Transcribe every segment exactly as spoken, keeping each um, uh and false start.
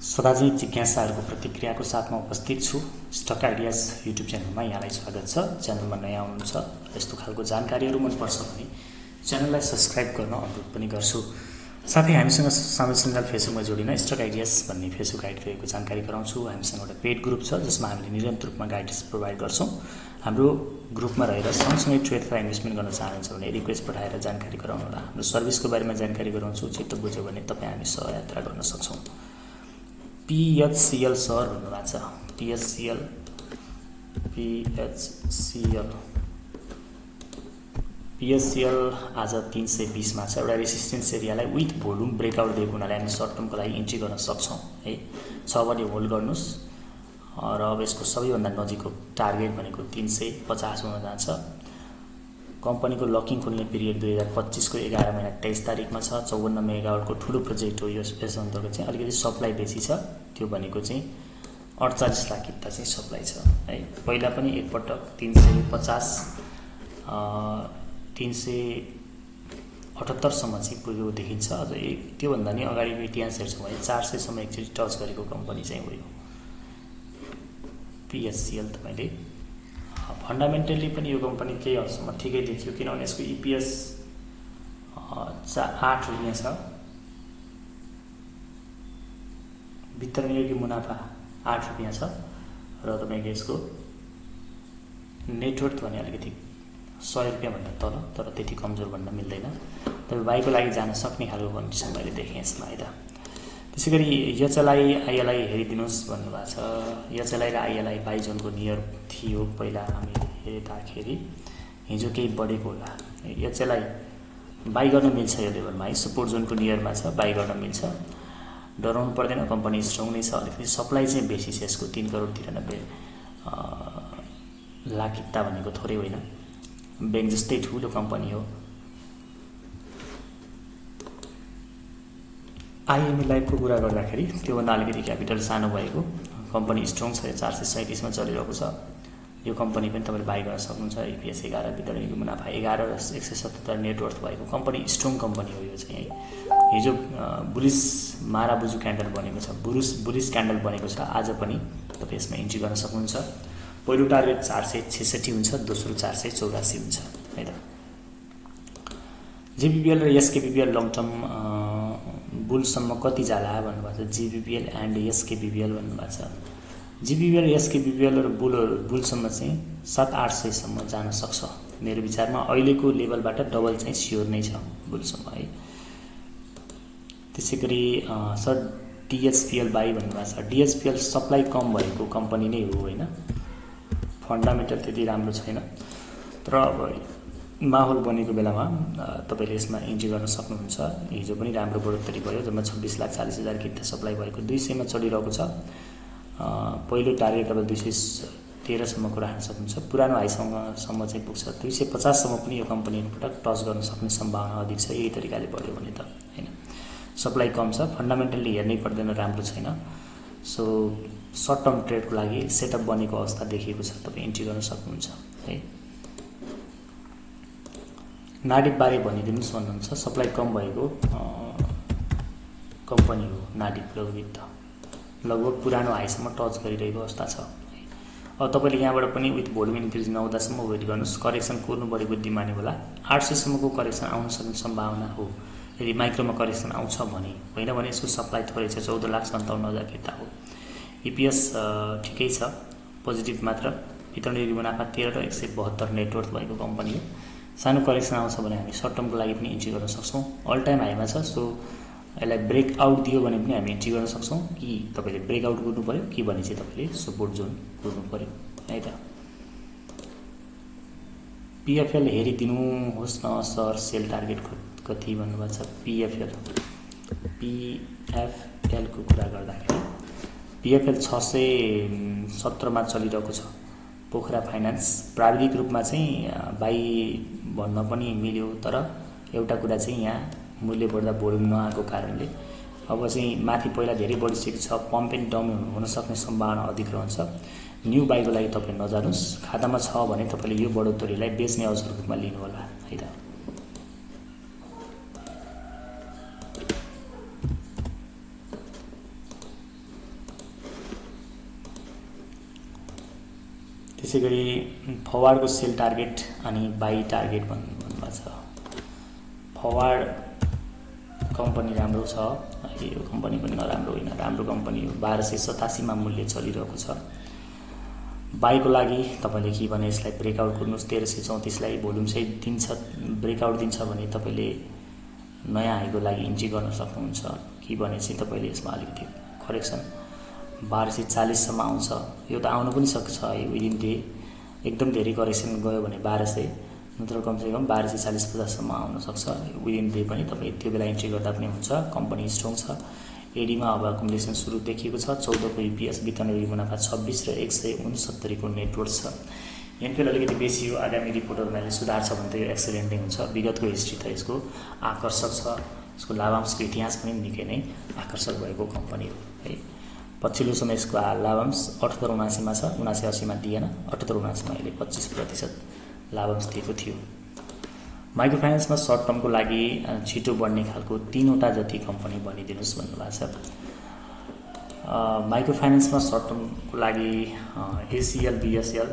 सदाझै जिज्ञासाहरूको प्रतिक्रियाको साथमा उपस्थित छु। स्टक आइडियाज युट्युब च्यानलमा यहाँलाई स्वागत छ। च्यानलमा नयाँ हुनुहुन्छ र यस्तो खालको जानकारीहरू मनपर्छ भने च्यानललाई सब्सक्राइब गर्न अनुरोध पनि गर्छु। साथै हामीसँग सामाजिक सञ्जाल फेसबुकमा जोडिन स्टक आइडियाज भन्ने फेसबुक आइडी रहेको जानकारी गराउँछु। हामीसँग एउटा पेड ग्रुप छ जसमा हामीले निरन्तर रूपमा गाइडेन्स प्रोभाइड गर्छौँ। हाम्रो ग्रुपमा रहेर सँगसँगै ट्रेड वा इन्भेस्टमेन्ट गर्न चाहनुहुन्छ भने रिक्वेस्ट पठाएर जानकारी गराउनुहोला। हाम्रो सर्भिसको बारेमा जानकारी गराउँछु। छिट्टो बुझ्यो भने तपाईँ हामी सहयात्रा गर्न सक्छौँ। पिएचसिएल सर भन्नुभएको छ। पिएचसिएल पिएचसिएल पिएचसिएल आज तीन सय बिसमा छ। एउटा रेसिस्टेन्स एरियालाई विथ भोल्युम ब्रेकआउट दिएको हुनाले हामी सर्ट टर्मको लागि इन्ट्री गर्न सक्छौँ है। छ भने होल्ड गर्नुहोस् र अब यसको सबैभन्दा नजिकको टार्गेट भनेको तीन सय पचास हुन जान्छ। कम्पनीको लकिङ खोल्ने पिरियड दुई हजार पच्चिसको एघार महिना तेइस तारिकमा छ। चौवन्न मेगावाटको ठुलो प्रोजेक्ट हो यो। यस अन्तर्गत चाहिँ अलिकति सप्लाई बेसी छ। त्यो भनेको चाहिँ अडचालिस लाख किता चाहिँ सप्लाई छ है। पहिला पनि एकपटक तीन सय पचास तीन सय अठहत्तरसम्म चाहिँ पुगेको देखिन्छ। अझ त्योभन्दा नि अगाडिको इतिहास हेर्छौँ भने चार सयसम्म एकचोटि टच गरेको कम्पनी चाहिँ हो यो पिएचसिएल। तपाईँले फन्डामेन्टल्ली पनि यो कम्पनी केही हदसम्म ठिकै देखियो, किनभने यसको इपिएस चा आठ रुपियाँ छ। वितरण योग्य मुनाफा आठ रुपियाँ छ र तपाईँको यसको नेटवर्थ भने अलिकति सय रुपियाँभन्दा तल, तर त्यति कमजोर भन्न मिल्दैन। तपाईँ बाईको लागि जान सक्ने खालको कन्डिसन मैले देखेँ यसमा है त। त्यसै गरी एचएलआई आइएलआई हेरिदिनुहोस् भन्नुभएको छ। एचएलआई र आइएलआई बाई जोनको नियर थियो पहिला हामी हेर्दाखेरि, हिजो केही बढेको होला। एचएलआई बाई गर्न मिल्छ यो लेभलमा है। सपोर्ट जोनको नियरमा छ, बाई गर्न मिल्छ। डराउनु पर्दैन, कम्पनी स्ट्रङ नै छ। अलिकति सप्लाई चाहिँ बेसी छ यसको। तीन करोड तिरानब्बे लाख किता भनेको थोरै होइन। ब्याङ्क जस्तै ठुलो कम्पनी हो। आइएमए लाइफको कुरा गर्दाखेरि त्योभन्दा अलिकति क्यापिटल सानो भएको कम्पनी स्ट्रङ छ। चार सय सैँतिसमा चलिरहेको छ। यो कम्पनी पनि तपाईँले बाई गर्न सक्नुहुन्छ। इपिएस एघार, वितरणको मुनाफा एघार र एक सय सतहत्तर नेटवर्थ भएको कम्पनी स्ट्रङ कम्पनी हो यो चाहिँ है। हिजो बुलिस माराबुजु क्यान्डल बनेको छ, बुरुस बुलिस क्यान्डल बनेको छ। आज पनि तपाईँ यसमा इन्ट्री गर्न सक्नुहुन्छ। पहिलो टार्गेट चार सय छेसठी हुन्छ, दोस्रो चार सय चौरासी हुन्छ है त। जिबिपिएल र एसकेबिपिएल लङ टर्म बुलसम्म कति जाला भन्नुभएको छ। जिबिपिएल एन्ड एसकेबिपिएल भन्नुभएको छ। जिबिपिएल एसकेबिपिएल र बुल बुलसम्म चाहिँ सात आठ सयसम्म जान सक्छ मेरो विचारमा। अहिलेको लेभलबाट डबल चाहिँ स्योर नै छ बुलसम्म है। त्यसै गरी सर डिएचपिएल बाई भन्नुभएको छ। डिएचपिएल सप्लाई कम भएको कम्पनी नै हो होइन। फन्डामेन्टल त्यति राम्रो छैन, तर अब माहौल बनेको बेलामा तपाईँले यसमा इन्ट्री गर्न सक्नुहुन्छ। हिजो पनि राम्रो बढोत्तरी भयो, जम्मा छब्बिस लाख चालिस हजार किता सप्लाई भएको दुई सयमा चलिरहेको छ। पहिलो टार्गेट अब दुई सय तेह्रसम्मको राख्न सक्नुहुन्छ। पुरानो हाईसँग सम्म चाहिँ पुग्छ। दुई सय पचाससम्म पनि यो कम्पनी एकपटक टच गर्न सक्ने सम्भावना अधिक छ यही तरिकाले बढ्यो भने त होइन। सप्लाई कम छ, फन्डामेन्टल्ली हेर्नै पर्दैन, राम्रो छैन। सो सर्ट टर्म ट्रेडको लागि सेटअप बनेको अवस्था देखिएको छ। तपाईँ इन्ट्री गर्न सक्नुहुन्छ है। नाडिपबारे भनिदिनुहोस् भन्नुहुन्छ। सप्लाई कम भएको कम्पनी हो नाडिप। लगभग लगभग पुरानो हाईसम्म टच गरिरहेको अवस्था छ। अब तपाईँले यहाँबाट पनि विथ भोल्युम इन्क्रिज नहुँदासम्म वेट गर्नुहोस्। करेक्सन कुर्नु बढी बुद्धिमानी होला। आठ सयसम्मको करेक्सन आउन सक्ने सम्भावना हो यदि माइक्रोमा करेक्सन आउँछ भने, होइन भने यसको सप्लाई थोरै छ। चौध लाख सन्ताउन्न हजार किता हो। इपिएस ठिकै छ, पोजिटिभ मात्र। वितरण योग्य मुनाफा तेह्र र एक सय बहत्तर नेटवर्थ भएको कम्पनी हो। सानो करेक्सन आउँछ भने हामी सर्ट टर्मको लागि पनि इन्ट्री गर्न सक्छौँ। अल टाइम हाईमा छ। सो यसलाई ब्रेकआउट दियो भने पनि हामी इन्ट्री गर्न सक्छौँ। कि तपाईँले ब्रेकआउट गर्नु पऱ्यो कि भने चाहिँ तपाईँले सपोर्ट जोन गर्नु पऱ्यो है त। पिएफएल हेरिदिनुहोस् न सर, सेल टार्गेट कति भन्नुभएको छ। पिएफएल पिएफएलको कुरा गर्दाखेरि पिएफएल छ सय सत्रमा चलिरहेको छ। पोखरा फाइनान्स प्राविधिक रूपमा चाहिँ बाई भन्न पनि मिल्यो, तर एउटा कुरा चाहिँ यहाँ मूल्य बढ्दा भोल्युम नआएको कारणले अब चाहिँ माथि पहिला धेरै बढिसकेको छ। पम्प एन्ड डम्प हुन सक्ने सम्भावना अधिक रहन्छ। न्यू बाईको लागि तपाईँ नजानुहोस्। खातामा छ भने तपाईँले यो बढोत्तरीलाई बेच्ने अवसरको रूपमा लिनु होला है त। त्यसैगरी फरवार्डको सेल टार्गेट अनि बाई टार्गेट भन्नु भन्नुभएको छ। फरवार्ड कम्पनी राम्रो छ, यो कम्पनी पनि नराम्रो होइन, राम्रो कम्पनी हो। बाह्र सय सतासीमा मूल्य चलिरहेको छ। बाईको लागि तपाईँले के भने यसलाई ब्रेकआउट गर्नुहोस्, तेह्र सय चौतिसलाई भोल्युम सहित दिन्छ, ब्रेकआउट दिन्छ भने तपाईँले नयाँ हाईको लागि इन्ट्री गर्न सक्नुहुन्छ। के भने चाहिँ तपाईँले यसमा अलिकति करेक्सन बाह्र सय चालिससम्म आउँछ, यो त आउनु पनि सक्छ है विदिन डे। एकदम धेरै करेक्सन गयो भने बाह्र सय, नत्र कमसेकम बाह्र सय चालिस पचाससम्म आउन सक्छ विदिन डे पनि। तपाईँ त्यो बेला इन्ट्री गर्दा पनि हुन्छ। कम्पनी स्ट्रङ छ। एडीमा अब एकुमुलेसन सुरु देखिएको छ। चौधको युपिएस वितरण मुनाफा छब्बिस र एक सय उनसत्तरीको नेटवर्क छ। एनपिएल अलिकति बेसी हो। आगामी रिपोर्टहरूमा यसले सुधार छ भने त यो एक्सिलेन्ट नै हुन्छ। विगतको हिस्ट्री त यसको आकर्षक छ। यसको लाभांशको इतिहास पनि निकै नै आकर्षक भएको कम्पनी हो है। पछिल्लो समय यसको लाभांश अठहत्तर उनासीमा छ, उनासी अस्सीमा दिएन, अठहत्तर उनासीमा अहिले पच्चिस प्रतिशत लाभांश दिएको थियो। माइक्रो फाइनेन्समा सर्ट टर्मको लागि छिटो बढ्ने खालको तीनवटा जति कम्पनी भनिदिनुहोस् भन्नुभएको छ। माइक्रो फाइनेन्समा सर्ट टर्मको लागि एसिएल बिएसएल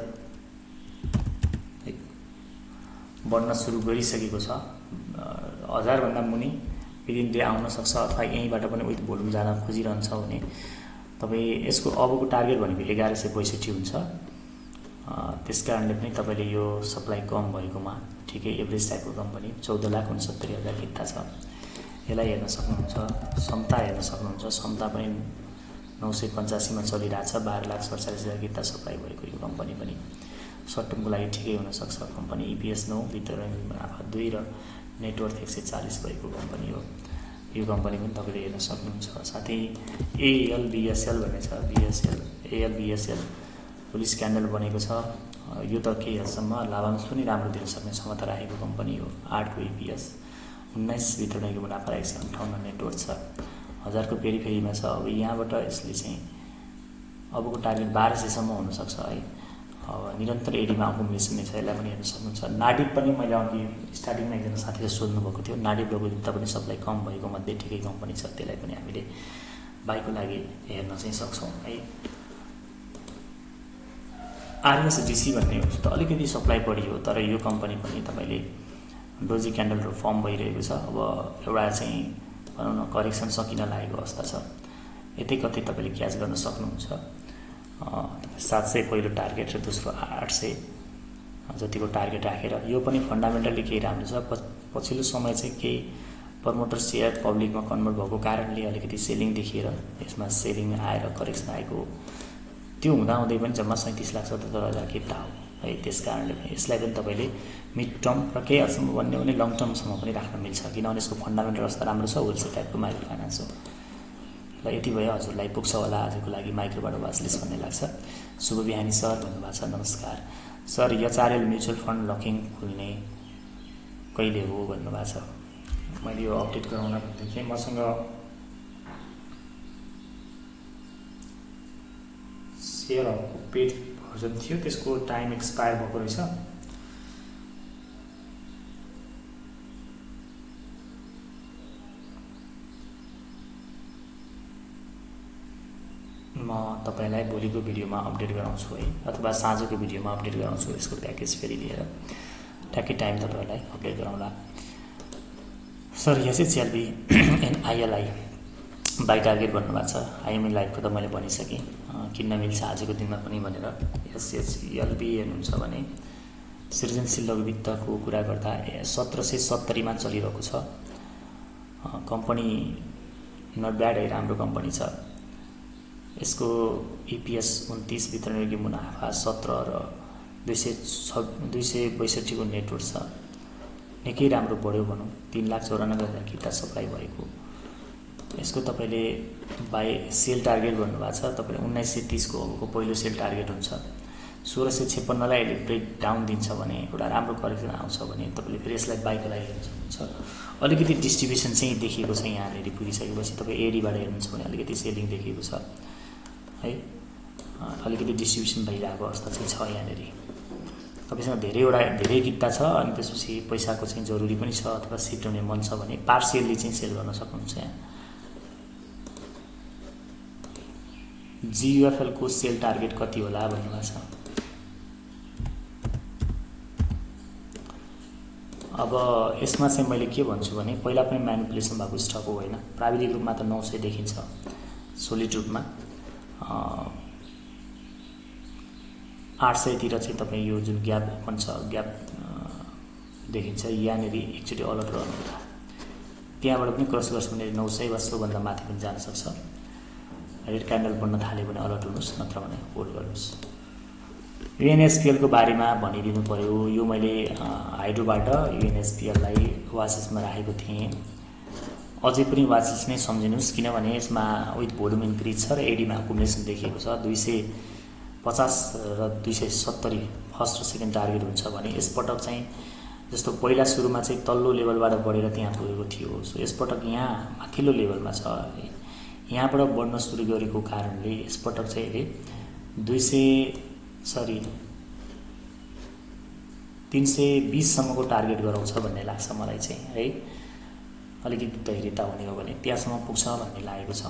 बढ्न सुरु गरिसकेको छ। हजारभन्दा मुनि विदिन डे आउन सक्छ अथवा यहीँबाट पनि विथ भोल्युम जान खोजिरहन्छ भने तपाईँ यसको अबको टार्गेट भनेको एघार सय बैसठी हुन्छ। त्यस कारणले पनि तपाईँले यो सप्लाई कम भएकोमा ठिकै एभरेज टाइपको कम्पनी चौध लाख उनसत्तरी हजार किता छ, यसलाई हेर्न सक्नुहुन्छ। क्षमता हेर्न सक्नुहुन्छ। क्षमता पनि नौ सय पचासीमा चलिरहेछ। बाह्र लाख सडचालिस हजार किता सप्लाई भएको यो कम्पनी पनि सर्ट टर्मको लागि ठिकै हुनसक्छ। कम्पनी इपिएस नौ, वितरण मुनाफा दुई र नेटवर्क एक सय चालिस भएको कम्पनी हो। यो कम्पनी पनि तपाईँले हेर्न सक्नुहुन्छ। साथै एएलबिएसएल भन्ने छ। बिएसएल एएलबिएसएल पुलिस स्क्यान्डल बनेको छ। यो त केही हदसम्म लाभांश पनि राम्रो दिन सक्ने क्षमता राखेको कम्पनी हो। आठको इपिएस, उन्नाइस वितरणको मुनाफा, एक सय अन्ठाउन्न नेटवर्क छ। हजारको पेरिफेरीमा छ। अब यहाँबाट यसले चाहिँ अबको टार्गेट बाह्र सयसम्म हुनसक्छ है। अब निरन्तर एडीमा एकुमुलेसन नै छ, यसलाई पनि हेर्न सक्नुहुन्छ। नाडिब पनि मैले अघि स्टार्टिङमा एकजना साथीले सोध्नुभएको थियो। नाडिब लघुवित्त पनि सप्लाई कम भएको मध्ये ठिकै कम्पनी छ, त्यसलाई पनि हामीले बाईको लागि हेर्न चाहिँ सक्छौँ है। आरएसडिसी भन्ने हो त अलिकति सप्लाई बढी हो, तर यो कम्पनी पनि तपाईँले डोजी क्यान्डलहरू फर्म भइरहेको छ। अब एउटा चाहिँ भनौँ न करेक्सन सकिन लागेको अवस्था छ। यतै कतै तपाईँले क्याच गर्न सक्नुहुन्छ। सात सय पहिलो टार्गेट र दोस्रो आठ सय जतिको टार्गेट राखेर यो पनि फन्डामेन्टल्ली केही राम्रो छ। पछिल्लो समय चाहिँ केही प्रमोटर सेयर पब्लिकमा कन्भर्ट भएको कारणले अलिकति सेलिङ देखिएर यसमा सेलिङ आएर करेक्सन आएको, त्यो हुँदाहुँदै पनि जम्मा सैँतिस लाख सतहत्तर हजार किता हो है। त्यस कारणले यसलाई पनि तपाईँले मिड टर्म र केही हदसम्म भन्यो भने लङ टर्मसम्म पनि राख्न मिल्छ, किनभने यसको फन्डामेन्टल अवस्था राम्रो छ। होलसेल टाइपको माइक्रो फाइनेन्स हो। ल यति भयो, हजुरलाई पुग्छ होला आजको लागि माइक्रोबाट वाचलिस्ट भन्ने लाग्छ। शुभ बिहानी सर भन्नुभएको छ। नमस्कार sir, HRL mutual fund locking खुल्ने कहिले हो भन्नुभएको छ। मैले यो अपडेट गराउन भनेदेखि मसँग सेयरहरूको पेड भर्जन थियो, त्यसको टाइम एक्सपायर भएको रहेछ। म तपाईँलाई भोलिको भिडियोमा अपडेट गराउँछु है, अथवा साँझको भिडियोमा अपडेट गराउँछु। यसको प्याकेज फेरि लिएर ट्याक्कै टाइम तपाईँहरूलाई अपडेट गराउँला। Sir SHLB and ILI buy target भन्नुभएको छ। आइएमई लाइफको त मैले भनिसकेँ, किन्न मिल्छ आजको दिनमा पनि भनेर। एसएचएलबी हेर्नुहुन्छ भने सृजनशील लघुवित्तको कुरा गर्दा सत्र सय सत्तरीमा चलिरहेको छ। कम्पनी नट ब्याड है, राम्रो कम्पनी छ। यसको इपिएस उन्तिस, वितरणयोग्य मुनाफा सत्र र दुई सय छ दुई सय बैसठीको नेटवर्क छ। निकै राम्रो बढ्यो भनौँ। तीन लाख चौरानब्बे हजार किता सप्लाई भएको। यसको तपाईँले बाई सेल टार्गेट भन्नुभएको छ। तपाईँले उन्नाइस सय तिसको अबको पहिलो सेल टार्गेट हुन्छ। सोह्र सय छप्पन्नलाई अहिले ब्रेक डाउन दिन्छ भने, एउटा राम्रो करेक्सन आउँछ भने तपाईँले फेरि यसलाई बाईको लागि हेर्न सक्नुहुन्छ। अलिकति डिस्ट्रिब्युसन चाहिँ देखिएको छ यहाँनिर पुगिसकेपछि। तपाईँ एडीबाट हेर्नुहुन्छ भने अलिकति सेलिङ देखिएको छ है। अलिकति डिस्ट्रिब्युसन भइरहेको अवस्था चाहिँ छ यहाँनिर। तपाईँसँग धेरैवटा धेरै किता छ अनि त्यसपछि पैसाको चाहिँ जरुरी पनि छ अथवा सिफ्ट हुने मन छ भने पार्सियल्ली चाहिँ सेल गर्न सक्नुहुन्छ। यहाँ जियुएफएलको सेल टार्गेट कति होला भन्नुभएको छ। अब यसमा चाहिँ मैले के भन्छु भने पहिला पनि म्यानिपुलेसन भएको स्टक हो होइन, प्राविधिक रूपमा त नौ सय देखिन्छ, सोलिड रूपमा आठ सयतिर चाहिँ तपाईँ यो जुन ग्याप ओपन छ ग्याप देखिन्छ, यहाँनिर एकचोटि अलर्ट गर्नु होला, त्यहाँबाट पनि क्रस गर्छ भने नौ सय वा सोभन्दा माथि पनि जान सक्छ। रेड क्यान्डल बन्न थाल्यो भने अलर्ट हुनुहोस्, नत्र भने होल्ड गर्नुहोस्। युएनएसपिएलको बारेमा भनिदिनु पर्यो, यो मैले हाइड्रोबाट युएनएसपिएललाई वाचेसमा राखेको थिएँ, अझै पनि वाचेस नै सम्झिनुहोस्, किनभने यसमा विथ भोल्युम इन्क्रिज छ र एडीमा एकुमुलेसन देखिएको छ। दुई सय पचास र दुई सय सत्तरी फर्स्ट र सेकेन्ड टार्गेट हुन्छ भने यसपटक चाहिँ जस्तो पहिला सुरुमा चाहिँ तल्लो लेभलबाट बढेर त्यहाँ पुगेको थियो, सो यसपटक यहाँ माथिल्लो लेभलमा छ, यहाँबाट बढ्न सुरु गरेको कारणले यसपटक चाहिँ अहिले दुई सय सरी तीन सय बिससम्मको टार्गेट गराउँछ भन्ने लाग्छ मलाई चाहिँ है, अलिकति धैर्यता हुने हो भने त्यहाँसम्म पुग्छ भन्ने लागेको छ।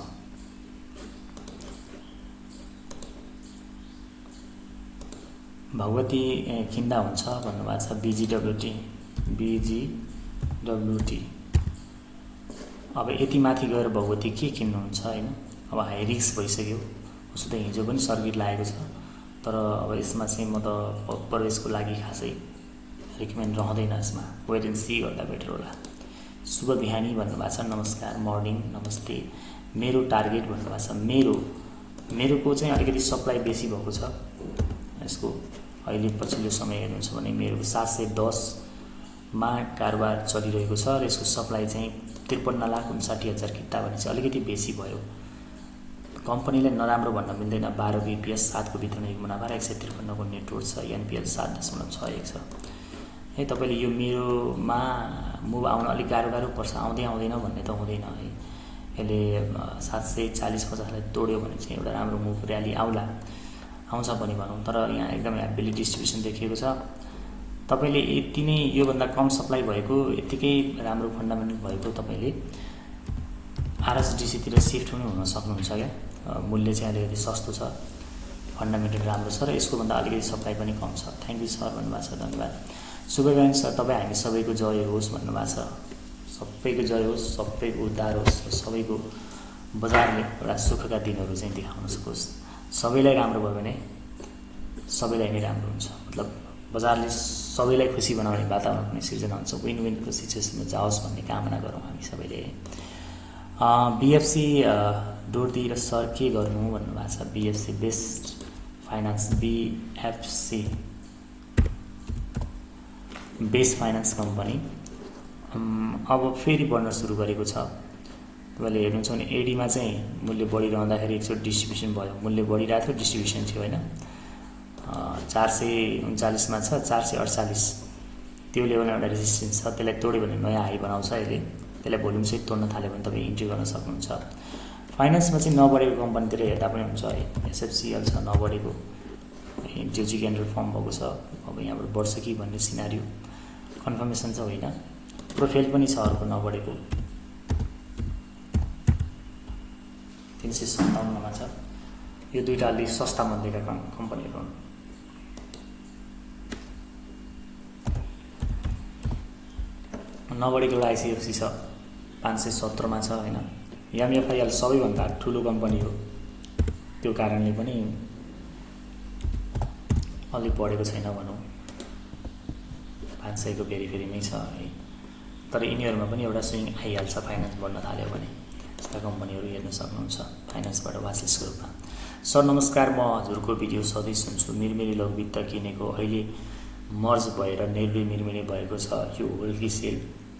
भगवती किन्दा हुन्छ भन्नुभएको छ, बिजिडब्ल्युटी बिजिडब्ल्युटी अब यति माथि गएर भगवती के किन्नुहुन्छ होइन, अब हाई रिस्क भइसक्यो, उसो त हिजो पनि सर्किट लागेको छ, तर अब यसमा चाहिँ म त प्रवेशको लागि खासै रिकमेन्ड रहँदैन, यसमा वेट एन्ड सी गर्दा बेटर होला। शुभ बिहानी भन्नुभएको छ, नमस्कार मर्निङ नमस्ते। मेरो टार्गेट भन्नुभएको छ, मेरो मेरोको चाहिँ अलिकति सप्लाई बेसी भएको छ यसको, अहिले पछिल्लो समय हेर्नुहुन्छ भने मेरो सात सय दसमा कारोबार चलिरहेको छ र यसको सप्लाई चाहिँ त्रिपन्न लाख उन्साठी हजार किता भने चाहिँ अलिकति बेसी भयो। कम्पनीलाई नराम्रो भन्न मिल्दैन, बाह्र बिपिएस सातको वितरण मुनाफा एक सय त्रिपन्नको नेटवर्क छ, एनपिएल सात दशमलव छ एक छ है। तपाईँले यो मेरोमा मुभ आउन अलिक गाह्रो गाह्रो पर्छ, आउँदै आउँदैन भन्ने त हुँदैन है, यसले सात सय चालिस पचासलाई तोड्यो भने चाहिँ एउटा राम्रो मुभ र्याली आउला, आउँछ पनि भनौँ, तर यहाँ एकदमै ह्याप्पीली डिस्ट्रिब्युसन देखिएको छ। तपाईँले यति नै योभन्दा कम सप्लाई भएको यत्तिकै राम्रो फन्डामेन्टल भएको तपाईँले आरएसडिसीतिर सिफ्ट पनि हुन सक्नुहुन्छ क्या, मूल्य चाहिँ अलिकति सस्तो छ, फन्डामेन्टल राम्रो छ र यसको भन्दा अलिकति सप्लाई पनि कम छ। थ्याङ्क यू सर भन्नुभएको छ, धन्यवाद। शुभबिहानी सर, तपाईँ हामी सबैको जय होस् भन्नुभएको छ, सबैको जय होस्, सबैको उद्धार होस्, सबैको बजारले एउटा सुखका दिनहरू चाहिँ देखाउन सकोस्। सबैलाई राम्रो भयो भने सबैलाई नै राम्रो हुन्छ, मतलब बजारले सबैलाई खुसी बनाउने वातावरण पनि सिर्जना हुन्छ, विन विनको सिचुएसनमा जाओस् भन्ने कामना गरौँ हामी सबैले। बिएफसी डोर्दी र सर के गर्नु भन्नुभएको छ, BFC best finance, BFC best finance company अब फेरि बढ्न सुरु गरेको छ। तपाईँले हेर्नुहुन्छ भने एडीमा चाहिँ मूल्य बढिरहँदाखेरि एकचोटि डिस्ट्रिब्युसन भयो, मूल्य बढिरहेको थियो, डिस्ट्रिब्युसन थियो होइन, चार सय उन्चालिसमा छ, चार सय अडचालिस त्यो लेभलमा एउटा रेजिस्टेन्स छ, त्यसलाई तोड्यो भने नयाँ हाई बनाउँछ यसले, त्यसलाई भोल्युमसहित तोड्न थाल्यो भने तपाईँ इन्ट्री गर्न सक्नुहुन्छ। फाइनेन्समा चाहिँ नबढेको कम्पनीतिर हेर्दा पनि हुन्छ है, एसएफसिएल छ नबढेको, ड्युजी क्यान्डल फर्म भएको छ, अब यहाँबाट बढ्छ कि भन्ने सिनारियो कन्फर्मेसन छ होइन, प्रोफाइल पनि छ अर्को नबढेको, तीन सय सन्ताउन्नमा छ। यो दुईवटा अलिक सस्ता मध्येका कम्पनीहरू हुन्। नबढेको एउटा आइसिएफसी छ, पाँच सय सत्रमा छ होइन, एमएफआइएल सबैभन्दा ठुलो कम्पनी हो, त्यो कारणले पनि अलिक बढेको छैन भनौँ, पाँच सयको फेरि फेरिमै छ है, तर यिनीहरूमा पनि एउटा स्विङ आइहाल्छ फाइनेन्स बढ्न थाल्यो भने, यस्ता कम्पनीहरू हेर्न सक्नुहुन्छ फाइनेन्सबाट वाचलिस्टको रूपमा। सर नमस्कार, म हजुरको भिडियो सधैँ सुन्छु, मिरमिरी लघुवित्त किनेको अहिले मर्ज भएर निर्वृ मिरमिरी भएको छ, यो होल्की सेल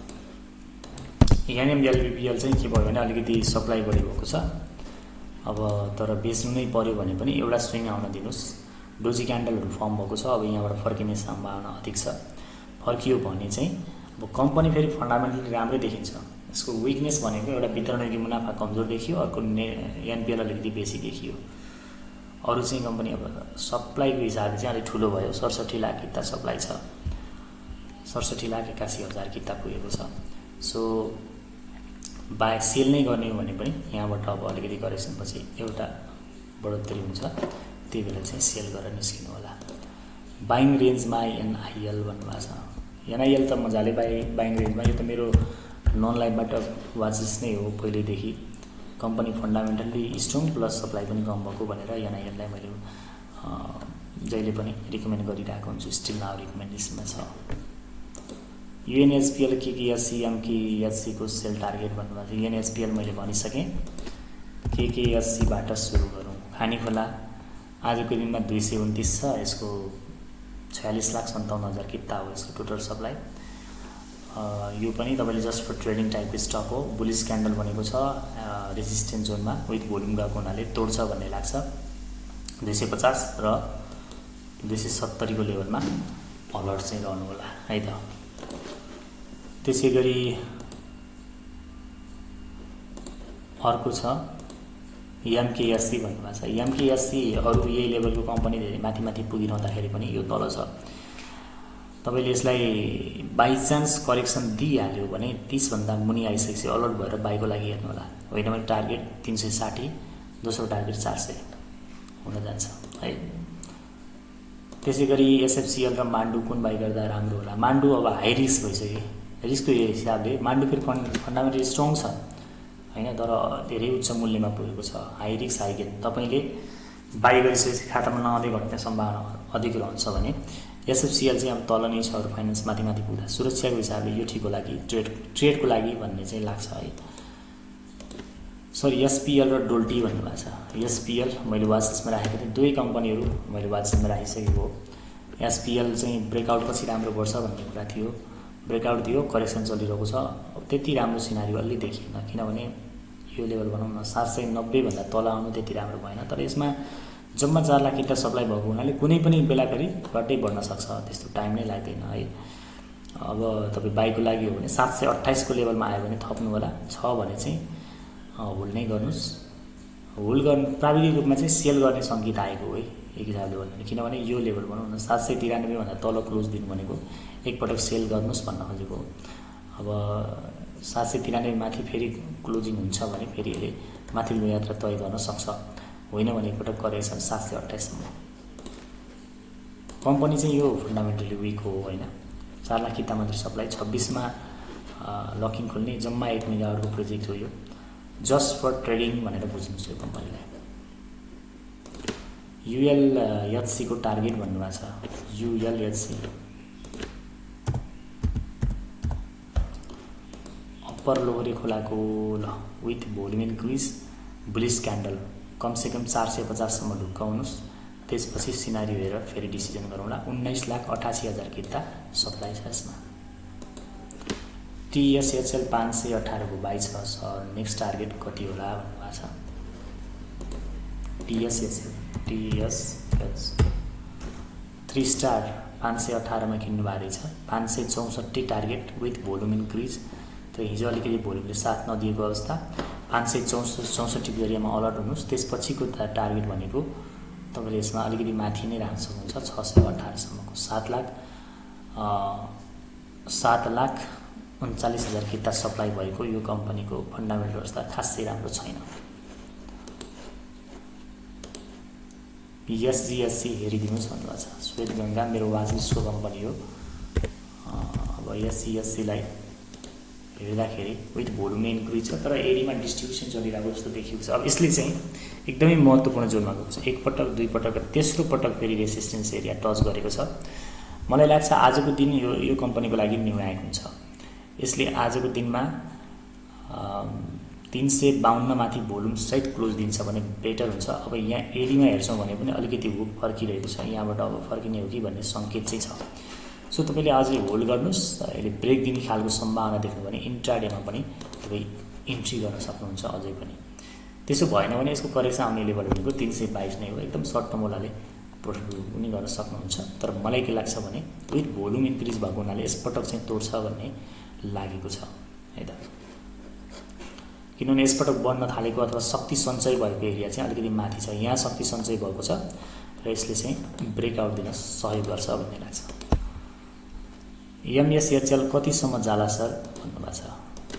एनएमएलबिपिएल चाहिँ के भयो भने अलिकति सप्लाई बढी भएको छ, अब तर बेच्नु नै पर्यो भने पनि एउटा स्विङ आउन दिनुहोस्। डोजी क्यान्डलहरू फर्म भएको छ, अब यहाँबाट फर्किने सम्भावना अधिक छ, फर्कियो भने चाहिँ अब कम्पनी फेरि फन्डामेन्टली राम्रै देखिन्छ। यसको विकनेस भनेको एउटा वितरणको मुनाफा कमजोर देखियो, अर्को ने एनपिएल अलिकति बेसी देखियो, अरू चाहिँ कम्पनी अब सप्लाईको हिसाबले चाहिँ अलिक ठुलो भयो, सडसठी लाख किता सप्लाई छ, सडसठी लाख एकासी हजार किता पुगेको छ। सो बाई सेल नै गर्ने हो भने पनि यहाँबाट अब अलिकति करेक्सनपछि एउटा बढोत्तरी हुन्छ, त्यही बेला चाहिँ सेल गरेर निस्किनु होला। बाइङ रेन्जमा एनआइएल भन्नुभएको छ, एनआइएल त मजाले बाइ बाइङ रेन्जमा। यो त मेरो नन लाइफबाट वाचेस नै हो पहिल्यैदेखि। Company fundamentally strong plus supply पनि कम भएको भनेर एनआइएललाई मैले जहिले पनि रिकमेन्ड गरिरहेको हुन्छु। स्टिल नाउ रिकमेन्डेसनमा छ। युएनएचपिएल के के एससी एमकेएचसी को सेल टार्गेट भन्नुभएको थियो। युएनएचपिएल मैले भनिसकेँ। केकेएचसीबाट सुरु गरौँ। खानीखोला आजको दिनमा दुई सय उन्तिस छ। यसको छयालिस लाख सन्ताउन्न हजार किता हो यसको टोटल सप्लाई। यो पनि तपाईँले जस्ट फर ट्रेडिङ टाइपको स्टक हो। बुलिस क्यान्डल बनेको छ रेजिस्टेन्स जोनमा विथ भोल्युम गएको हुनाले तोड्छ भन्ने लाग्छ। दुई सय पचास र दुई सय सत्तरीको लेभलमा अलर्ट चाहिँ रहनु होला है त। त्यसै गरी अर्को छ एमकेएससी भन्नुभएको छ। एमकेएससी अरू यही लेभलको कम्पनी धेरै माथि माथि पुगिरहँदाखेरि पनि यो तल छ। तपाईँले यसलाई बाइचान्स करेक्सन दिइहाल्यो भने तीसभन्दा मुनि आइसकेपछि अलर्ट भएर बाईको लागि हेर्नु होला। होइन भने टार्गेट तीन सय साठी, दोस्रो टार्गेट चार सय हुन जान्छ है। त्यसै गरी एसएफसिएल र मान्डु कुन बाई गर्दा राम्रो होला? मान्डु अब हाई रिस्क भइसक्यो। रिस्कको हिसाबले मान्डु फेरि फन्ड फन्डामेन्टली स्ट्रङ छ होइन, तर धेरै उच्च मूल्यमा पुगेको छ। High risk high gain. तपाईँले बाई गरिसकेपछि खातामा नआउँदै घट्ने सम्भावना अधिक रहन्छ भने एसएफसिएल चाहिँ अब तल नै छ। अरू फाइनेन्स माथि माथि पुग्दा सुरक्षाको हिसाबले यो ठिक होला कि ट्रेड ट्रेडको लागि भन्ने चाहिँ लाग्छ है। सरी एसपिएल र डोल्टी भन्नुभएको छ। एसपिएल मैले वाचेसमा राखेको थिएँ। दुवै कम्पनीहरू मैले वाचेसमा राखिसकेको हो। एसपिएल चाहिँ ब्रेकआउट पछि राम्रो गर्छ भन्ने कुरा थियो। ब्रेकआउट दियो, करेक्सन चलिरहेको छ। अब त्यति राम्रो सिनारियो अलि देखिएन, किनभने यो लेभल भनौँ न सात सय नब्बेभन्दा तल आउनु त्यति राम्रो भएन। तर यसमा जम्मा चार लाख किता सप्लाई भएको हुनाले कुनै पनि बेला फेरि घट्दै बढ्न सक्छ। त्यस्तो टाइम नै लाग्दैन है। अब तपाईँ बाईको लागि हो भने सात सय अट्ठाइसको लेभलमा आयो भने थप्नु होला। छ भने चाहिँ होल्ड नै गर्नुहोस्। होल्ड गर्नु प्राविधिक रूपमा चाहिँ सेल गर्ने सङ्केत आएको है एक हिसाबले भन्नु। किनभने यो लेभल भनौँ न सात सय तिरानब्बेभन्दा तल क्लोज दिनु भनेको एकपटक सेल गर्नुहोस् भन्न खोजेको। अब सात सय तिरानब्बे माथि फेरि क्लोजिङ हुन्छ भने फेरि यसले माथिल्लो यात्रा तय गर्न सक्छ। होइन भने एकपटक करेक्सन सात सय अट्ठाइससम्म। कम्पनी चाहिँ यो फन्डामेन्टली विक हो होइन। चार लाख किता मात्रै सप्लाई। छब्बिसमा लकिङ खोल्ने जम्मा एक मेगावाटको प्रोजेक्ट हो यो। जस्ट फर ट्रेडिङ भनेर बुझ्नुहोस् यो कम्पनीलाई। युएलएचसीको टार्गेट भन्नुभएको छ। युएलएचसी अप्पर लोहरी खोलाको ल with volume increase bullish candle कमसेकम चार सय पचाससम्म ढुक्काउनुहोस्। त्यसपछि सिनारियो हेरेर फेरि डिसिजन गरौँला। उन्नाइस लाख अठासी हजार किता सप्लाई छ यसमा। टिएसएचएल पाँच सय अठारको बाई छ सर। नेक्स्ट टार्गेट कति होला भन्नुभएको छ। टिएसएचएल टिएसएच थ्री स्टार पाँच सय अठारमा किन्नु भएको रहेछ। पाँच सय चौसठी टार्गेट विथ भोल्युम इन्क्रिज। त्यो हिजो अलिकति भोल्युमले साथ नदिएको अवस्था। पाँच सय चौसठी चौसठीको एरियामा अलर्ट हुनुहोस्। त्यसपछिको टार्गेट भनेको तपाईँले यसमा अलिकति माथि नै राख्न सक्नुहुन्छ छ सय अठारसम्मको। सात लाख सात लाख उन्चालिस हजार किता सप्लाई भएको यो कम्पनीको फन्डामेन्टल अवस्था खासै राम्रो छैन। एसजिएससी हेरिदिनुहोस् भन्नुभएको छ। श्वेत गङ्गा मेरो वाचलिस्टको कम्पनी हो। अब एसजिएससीलाई हेर्दाखेरि विथ भोल्युम इन्क्रिज छ, तर एरियामा डिस्ट्रिब्युसन चलिरहेको जस्तो देखिएको छ। अब यसले चाहिँ एकदमै महत्त्वपूर्ण जोनमा गएको छ। एकपटक दुई पटक तेस्रो पटक फेरि रेसिस्टेन्स एरिया टच गरेको छ। मलाई लाग्छ आजको दिन यो यो कम्पनीको लागि न्यू आएको हुन्छ। यसले आजको दिनमा तीन सय बाहन्न माथि भोल्युम सहित क्लोज दिन्छ भने बेटर हुन्छ। अब यहाँ एरियामा हेर्छौँ भने पनि अलिकति हुक फर्किरहेको छ। यहाँबाट अब फर्किने हो कि भन्ने सङ्केत चाहिँ छ। सो तपाईँले अझै होल्ड गर्नुहोस्। यसले ब्रेक दिने खालको सम्भावना देख्नु भने इन्ट्राडेमा पनि तपाईँ इन्ट्री गर्न सक्नुहुन्छ अझै पनि। त्यसो भएन भने यसको करेक्सन आउने लेभल भनेको तीन सय बाइस नै हो। एकदम सर्ट टर्मवालाले प्रोफिट पनि गर्न सक्नुहुन्छ। तर मलाई के लाग्छ भने विथ भोल्युम इन्क्रिज भएको हुनाले यसपटक चाहिँ तोड्छ भन्ने लागेको छ है त। किनभने यसपटक बढ्न थालेको अथवा शक्ति सञ्चय भएको एरिया चाहिँ अलिकति माथि छ। यहाँ शक्ति सञ्चय भएको छ र यसले चाहिँ ब्रेकआउट दिन सहयोग गर्छ भन्ने लाग्छ। एमएसएचएल कतिसम्म जाला सर भन्नुभएको छ।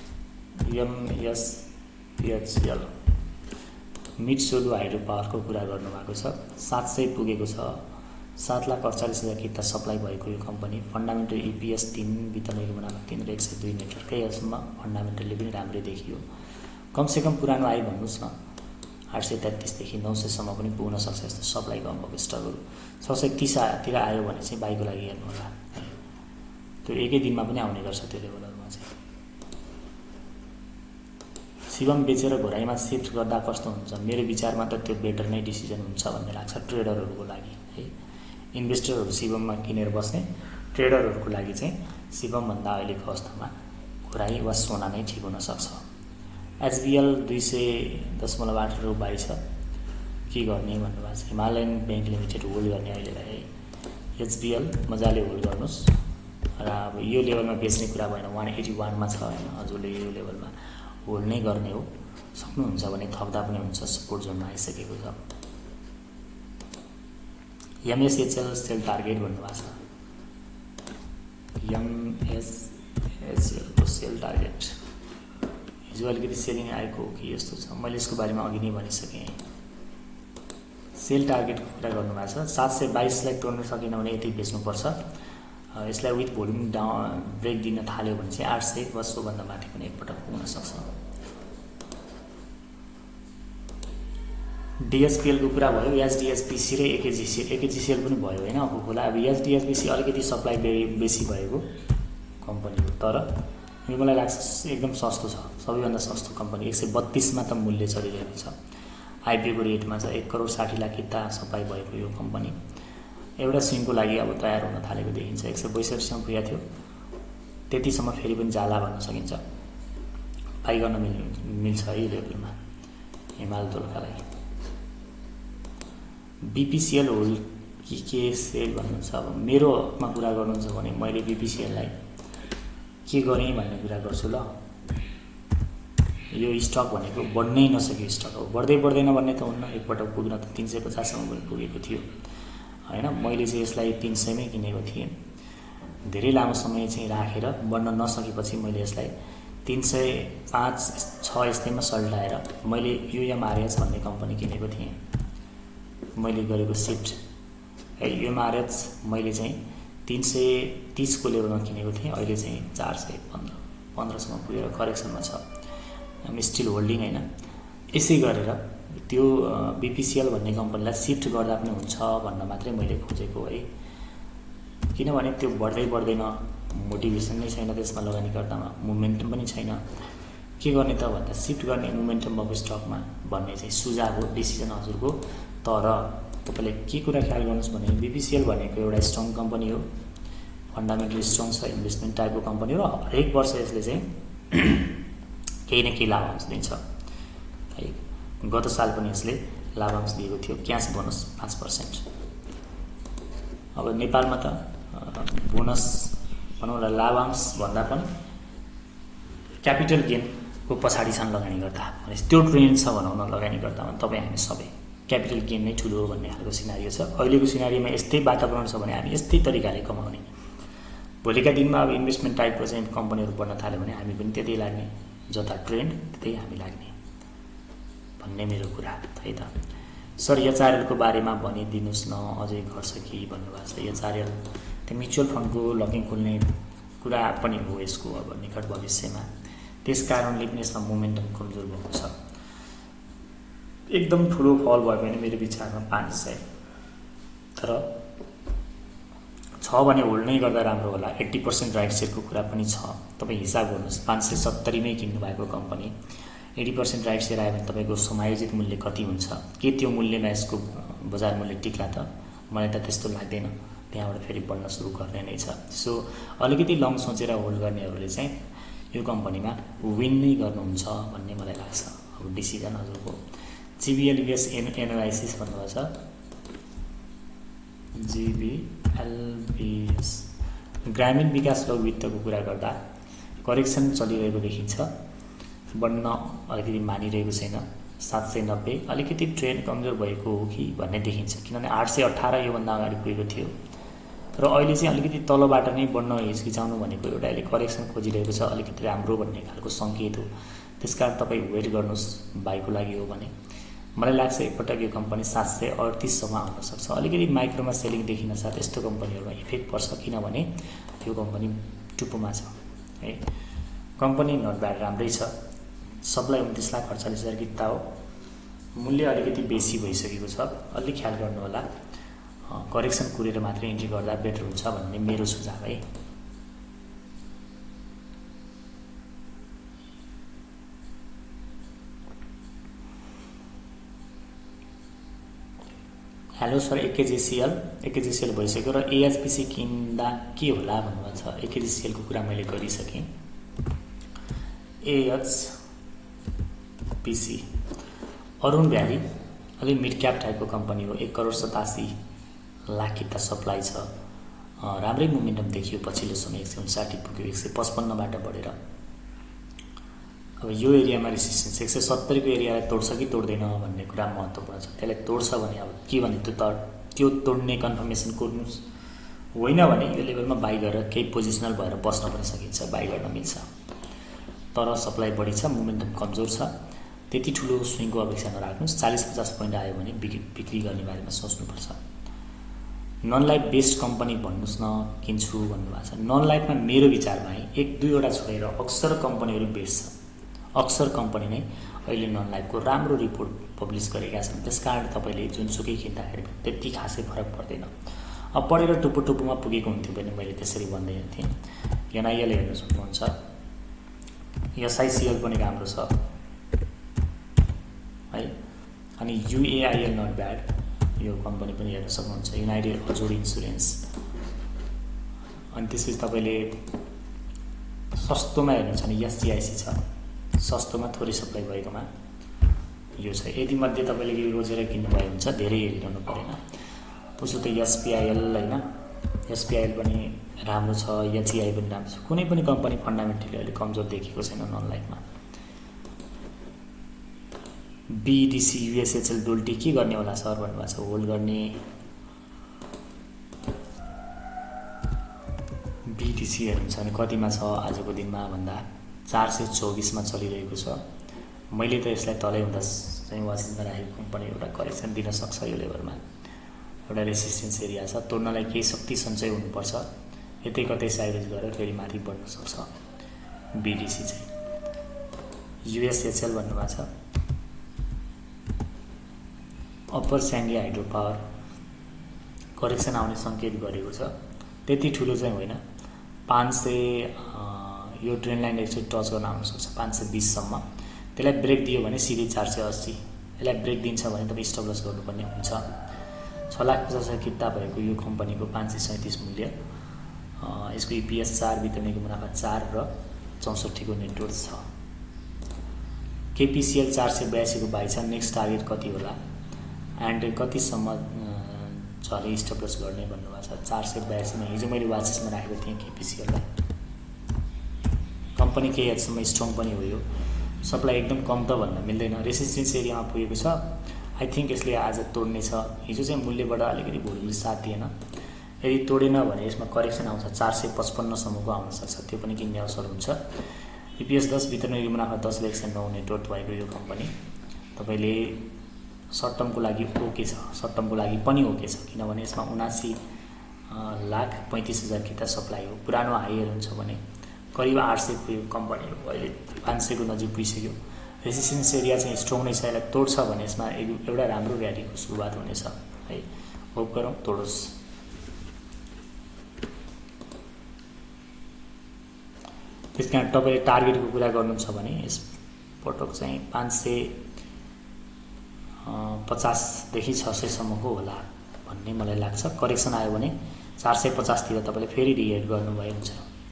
एमएसएचएल मिड सोलु हाइड्रो पावरको कुरा गर्नुभएको छ। सात सय पुगेको छ। सात लाख अडचालिस हजार किता सप्लाई भएको यो कम्पनी फन्डामेन्टल इपिएस तीन वितरण निर्माणमा तीन र एक सय दुई मिटरकै यसमा फन्डामेन्टलले पनि राम्रै देखियो। कमसेकम पुरानो आयो भन्नुहोस् न आठ सय तेत्तिसदेखि नौ सयसम्म पनि पुग्न सक्छ यस्तो सप्लाई भएको स्टकहरू। छ सय तिसतिर आयो भने चाहिँ बाइकको लागि हेर्नु होला, त्यो एकै दिनमा पनि आउने गर्छ त्यो लेभलहरूमा चाहिँ। शिवम बेचेर घोराइमा सिफ्ट गर्दा कस्तो हुन्छ? मेरो विचारमा त त्यो बेटर नै डिसिजन हुन्छ भन्ने लाग्छ ट्रेडरहरूको लागि है। इन्भेस्टरहरू शिवममा किनेर बस्ने, ट्रेडरहरूको लागि चाहिँ शिवमभन्दा अहिलेको अवस्थामा घोराइ वा सोना नै ठिक हुनसक्छ। एचबिएल दुई सय दशमलव आठ रुपियाँ छ, के गर्ने भन्नुभएको छ। हिमालयन ब्याङ्क लिमिटेड होल्ड गर्ने अहिलेलाई है। एचबिएल मजाले होल्ड गर्नुहोस् र अब यो लेभलमा बेच्ने कुरा भएन, वान एटी वानमा छ होइन, हजुरले यो लेभलमा होल्ड नै गर्ने हो। सक्नुहुन्छ भने थप्दा पनि हुन्छ, सपोर्ट जोनमा आइसकेको छ। एमएसएचएल सेल टार्गेट भन्नुभएको छ। एमएसएचएलको सेल टार्गेट हिजो अलिकति सेलिङ आएको हो कि यस्तो छ, मैले यसको बारेमा अघि नै भनिसकेँ। सेल टार्गेटको कुरा गर्नुभएको छ। सात सय बाइसलाई तोड्न सकेन भने यति बेच्नुपर्छ। यसलाई विथ भोल्युम डाउन ब्रेक दिन थाल्यो भने चाहिँ आठ सय वा सोभन्दा माथि पनि एकपटक पुग्न सक्छ। डिएसपिएलको कुरा भयो, एचडिएसपिसी र एकेजिसिएल एकेजिसिएल पनि भयो होइन अब होला। अब एचडिएसपिसी अलिकति सप्लाई बे बेसी भएको कम्पनी हो, तर यो मलाई लाग्छ एकदम सस्तो छ, सबैभन्दा सस्तो कम्पनी। एक सय बत्तिसमा त मूल्य चलिरहेको छ, आइपिओको रेटमा छ। एक करोड साठी लाख किता सप्लाई भएको यो कम्पनी एउटा स्विङको लागि अब तयार हुन थालेको देखिन्छ। एक सय बैसठीसम्म पुगेको थियो, त्यतिसम्म फेरि पनि जाला भन्न सकिन्छ, बाई गर्न मिल मिल्छ है यो लेभलमा हिमाल दोलखालाई। बिपिसिएल होल्ड कि के सेल भन्नुहुन्छ? अब मेरोमा कुरा गर्नुहुन्छ भने मैले बिपिसिएललाई के गरेँ भन्ने कुरा गर्छु ल। यो स्टक भनेको बढ्नै नसक्यो स्टक हो, बढ्दै बढ्दैन भन्ने त हुन्न। एकपटक पुग्न त तिन सय पचाससम्म पनि पुगेको थियो होइन। मैले चाहिँ यसलाई तिन सयमै किनेको थिएँ, धेरै लामो समय चाहिँ राखेर बढ्न नसकेपछि मैले यसलाई तिन सय पाँच छ यस्तैमा सल्टाएर मैले युएमआरएच भन्ने कम्पनी किनेको थिएँ। मैले गरेको सिफ्ट है युएमआरएच मैले चाहिँ तिन सय तिसको लेभलमा किनेको थिएँ, अहिले चाहिँ चार सय पन्ध्र पन्ध्रसम्म पुगेर करेक्सनमा छ। हामी स्टिल होल्डिङ होइन। यसै गरेर त्यो बिपिसिएल भन्ने कम्पनीलाई सिफ्ट गर्दा पनि हुन्छ भन्न मात्रै मैले खोजेको है, किनभने त्यो बढ्दै बढ्दैन, मोटिभेसन नै छैन त्यसमा लगानीकर्तामा, मोमेन्टम पनि छैन। के गर्ने त भन्दा सिफ्ट गर्ने मोमेन्टम भएको स्टकमा भन्ने चाहिँ सुझाव हो, डिसिजन हजुरको। तर तपाईँले के कुरा ख्याल गर्नुहोस् भने बिपिसिएल भनेको एउटा स्ट्रङ कम्पनी हो, फन्डामेन्टली स्ट्रङ छ, इन्भेस्टमेन्ट टाइपको कम्पनी हो र हरेक वर्ष यसले चाहिँ केही न केही लाभांश दिन्छ है। गत साल पनि यसले लाभांश दिएको थियो, क्यास बोनस पाँच पर्सेन्ट। अब नेपालमा त बोनस भनौँ न लाभांश भन्दा पनि क्यापिटल गेनको पछाडि छन् लगानीकर्ता, भनेपछि त्यो ट्रेन्ड छ भनौँ न लगानीकर्तामा। तपाईँ हामी सबै क्यापिटल गेन नै ठुलो हो भन्ने खालको सिनारियो छ। अहिलेको सिनारियोमा यस्तै वातावरण छ भने हामी यस्तै तरिकाले कमाउने। भोलिका दिनमा अब इन्भेस्टमेन्ट टाइपको चाहिँ कम्पनीहरू बढ्न थाल्यो भने हामी पनि त्यतै लाग्ने, जता ट्रेन्ड त्यतै हामी लाग्ने भन्ने मेरो कुरा है त। सर एचआरएलको बारेमा भनिदिनुहोस् न, अझै घट्छ कि भन्नुभएको छ। एचआरएल त्यो म्युचुअल फन्डको लकिङ खोल्ने कुरा पनि हो यसको अब निकट भविष्यमा, त्यस कारणले पनि यसमा मोमेन्टम कमजोर भएको छ। एकदम ठुलो फल भयो भने मेरो विचारमा पाँच सय, तर छ भने होल्ड नै गर्दा राम्रो होला। एट्टी पर्सेन्ट राइट सेयरको कुरा पनि छ, तपाईँ हिसाब गर्नुहोस्। पाँच सय सत्तरीमै किन्नु भएको company eighty percent right share आयो भने तपाईँको समायोजित मूल्य कति हुन्छ? के त्यो मूल्यमा यसको बजार मूल्य टिक्ला त? मलाई त त्यस्तो लाग्दैन, त्यहाँबाट फेरि बढ्न सुरु गर्ने नै छ। सो अलिकति लङ सोचेर होल्ड गर्नेहरूले चाहिँ यो कम्पनीमा विन नै गर्नुहुन्छ भन्ने मलाई लाग्छ। अब डिसिजन हजुरको। जिबिएलबिएस एन एनालाइसिस भन्नुभएको छ। जिबिएलबिएस ग्रामीण विकास लघु वित्तको कुरा गर्दा करेक्सन चलिरहेको देखिन्छ, बढ्न अलिकति मानिरहेको छैन। सात सय नब्बे अलिकति ट्रेन्ड कमजोर भएको हो कि भन्ने देखिन्छ, किनभने आठ सय अठार योभन्दा अगाडि पुगेको थियो, तर अहिले चाहिँ अलिकति तलबाट नै बढ्न हिचकिचाउनु भनेको एउटा अहिले करेक्सन खोजिरहेको छ, अलिकति राम्रो भन्ने खालको सङ्केत हो। त्यसकारण तपाईँ वेट गर्नुहोस् बाईको लागि हो भने। मलाई लाग्छ एकपटक यो कम्पनी सात सय अडतिससम्म आउन सक्छ। अलिकति माइक्रोमा सेलिङ देखिन साथ यस्तो कम्पनीहरूमा इफेक्ट पर्छ, किनभने त्यो कम्पनी टुप्पोमा छ है। कम्पनी नट ब्याड, राम्रै छ। सप्लाई उन्तिस लाख अडचालिस हजार किता हो। मूल्य अलिकति बेसी भइसकेको छ, अलि ख्याल गर्नु होला। करेक्सन कुरेर मात्रै इन्ट्री गर्दा बेटर हुन्छ भन्ने मेरो सुझाव है। हेलो सर, एकेजिसिएल एकेजिसिएल भइसक्यो र एएचपिसी किन्दा के होला भन्नुभएको छ। एकेजिसिएलको कुरा मैले गरिसकेँ। एएचपिसी अरुण भ्याली अलि मिड क्याप टाइपको कम्पनी हो। एक करोड सतासी लाख किता सप्लाई छ। राम्रै मोमेन्टम देखियो पछिल्लो समय। एक सय उन्साठी पुग्यो, एक सय पचपन्नबाट बढेर अब यो एरियामा रेसिस्टेन्स एक सय सत्तरीको एरियालाई तोड्छ कि तोड्दैन भन्ने कुरा महत्त्वपूर्ण छ। त्यसलाई तोड्छ भने अब के भने त्यो त त्यो तोड्ने कन्फर्मेसन कोर्नुहोस्, होइन भने यो लेभलमा बाई गरेर केही पोजिसनल भएर बस्न पनि सकिन्छ, बाई गर्न मिल्छ। तर सप्लाई बढी छ, मोमेन्टम कमजोर छ। त्यति ठुलो स्विङको अपेक्षा नराख्नुहोस्। चालीस पचास पोइन्ट आयो भने बिक्री बिक्री गर्ने बारेमा सोच्नुपर्छ। नन लाइफ बेस्ड कम्पनी भन्नुहोस् न किन्छु भन्नुभएको छ। नन लाइफमा मेरो विचारमा है एक दुईवटा छोडेर अक्सर कम्पनीहरू बेस्ट छ। अक्सर कम्पनी नै अहिले नन लाइफको राम्रो रिपोर्ट पब्लिस गरेका छन्। त्यसकारण तपाईँले जुनसुकै किन्दाखेरि त्यति खासै फरक पर्दैन। अब पढेर टुप्पो टुप्पोमा पुगेको हुन्थ्यो भने मैले त्यसरी भन्दैन थिएँ। एनआइएल हेर्न सक्नुहुन्छ, एसआइसिएल पनि राम्रो छ है। अनि युएआइएल नट ब्याड, यो कम्पनी पनि हेर्न सक्नुहुन्छ। United Ajod insurance. अनि त्यसपछि तपाईँले सस्तोमा हेर्नुहुन्छ भने एसजिआइसी छ। सस्तोमा थोरै सप्लाई भएकोमा यो छ। यदि मध्ये तपाईँले यो रोजेर किन्नुभयो हुन्छ, धेरै हेरिरहनु परेन। उसो त एसपिआइएल होइन, एसपिआइएल पनि राम्रो छ, एचइआई पनि राम्रो छ। कुनै पनि कम्पनी फन्डामेन्टली अहिले कमजोर देखेको छैन नन लाइफमा। बिडिसी युएसएचएल डोल्टी के गर्ने होला सर भन्नुभएको छ। होल्ड गर्ने। बिडिसी हेर्नुहुन्छ भने कतिमा छ आजको दिनमा भन्दा चार सय चौबिसमा चलिरहेको छ। मैले त यसलाई तलै हुँदा चाहिँ वाचिङमा राखेको कम्पनी एउटा करेक्सन दिन सक्छ। यो लेभलमा एउटा रेसिस्टेन्स एरिया छ, तोड्नलाई केही शक्ति सञ्चय हुनुपर्छ। यतै कतै साइडेज गरेर फेरि माथि बढ्न सक्छ बिडिसी चाहिँ। युएसएचएल भन्नुभएको छ। Upper Syange hydro power correction आउने सङ्केत गरेको छ, त्यति ठुलो चाहिँ होइन। पाँच सय यो ट्रेन लाइन एकचोटि टच गर्न आउन सक्छ पाँच सय बिससम्म। त्यसलाई ब्रेक दियो भने सिधै चार सय अस्सी। यसलाई ब्रेक दिन्छ भने तपाईँ स्टप लस गर्नुपर्ने हुन्छ। छ लाख पचास हजार किता भएको यो कम्पनीको पाँच सय सैँतिस मूल्य। यसको इपिएस चार, वितरणको मुनाफा चार र चौसठीको नेटवर्थ छ। केपिसिएल चार सय बयासीको बाई छ। नेक्स्ट टार्गेट कति होला एन्ड कतिसम्म झरे स्टप लस गर्ने भन्नुभएको छ। चार सय बयासीमा हिजो मैले वाचेसमा राखेको थिएँ केपिसिएललाई। कम्पनी केही हदसम्म स्ट्रङ पनि हो। यो सप्लाई एकदम कम त भन्न मिल्दैन, रेसिस्टेन्स एरियामा पुगेको छ। आई थिङ्क यसले आज तोड्ने छ। हिजो चाहिँ मूल्यबाट अलिकति भोलिले साथ दिएन। यदि तोडेन भने यसमा करेक्सन आउँछ, चार सय पचपन्नसम्मको आउन सक्छ। त्यो पनि किन्ने अवसर हुन्छ। इपिएस दस, वितरणको मुनाफा दस, एक सय नौ नेटवर्थ भएको यो कम्पनी तपाईँले सर्ट टर्मको लागि ओके छ। सर्ट टर्मको लागि पनि ओके छ, किनभने यसमा उनासी लाख पैँतिस हजार किता सप्लाई हो। पुरानो हाई हेर्नुहुन्छ भने करिब आठ सय पुगेको कम्पनी हो, अहिले पाँच सयको नजिक पुगिसक्यो। रेसिस्टेन्स एरिया चाहिँ स्ट्रङ नै छ। यसलाई तोड्छ भने यसमा एउटा राम्रो र्यालीको सुरुवात हुनेछ है। होप गरौँ तोडोस्। त्यस कारण तपाईँले टार्गेटको कुरा गर्नुहुन्छ भने यस पटक चाहिँ पाँच सय पचासदेखि छ सयसम्मको होला भन्ने मलाई लाग्छ। करेक्सन आयो भने चार सय पचासतिर तपाईँले फेरि रिएड गर्नुभयो हुन्छ।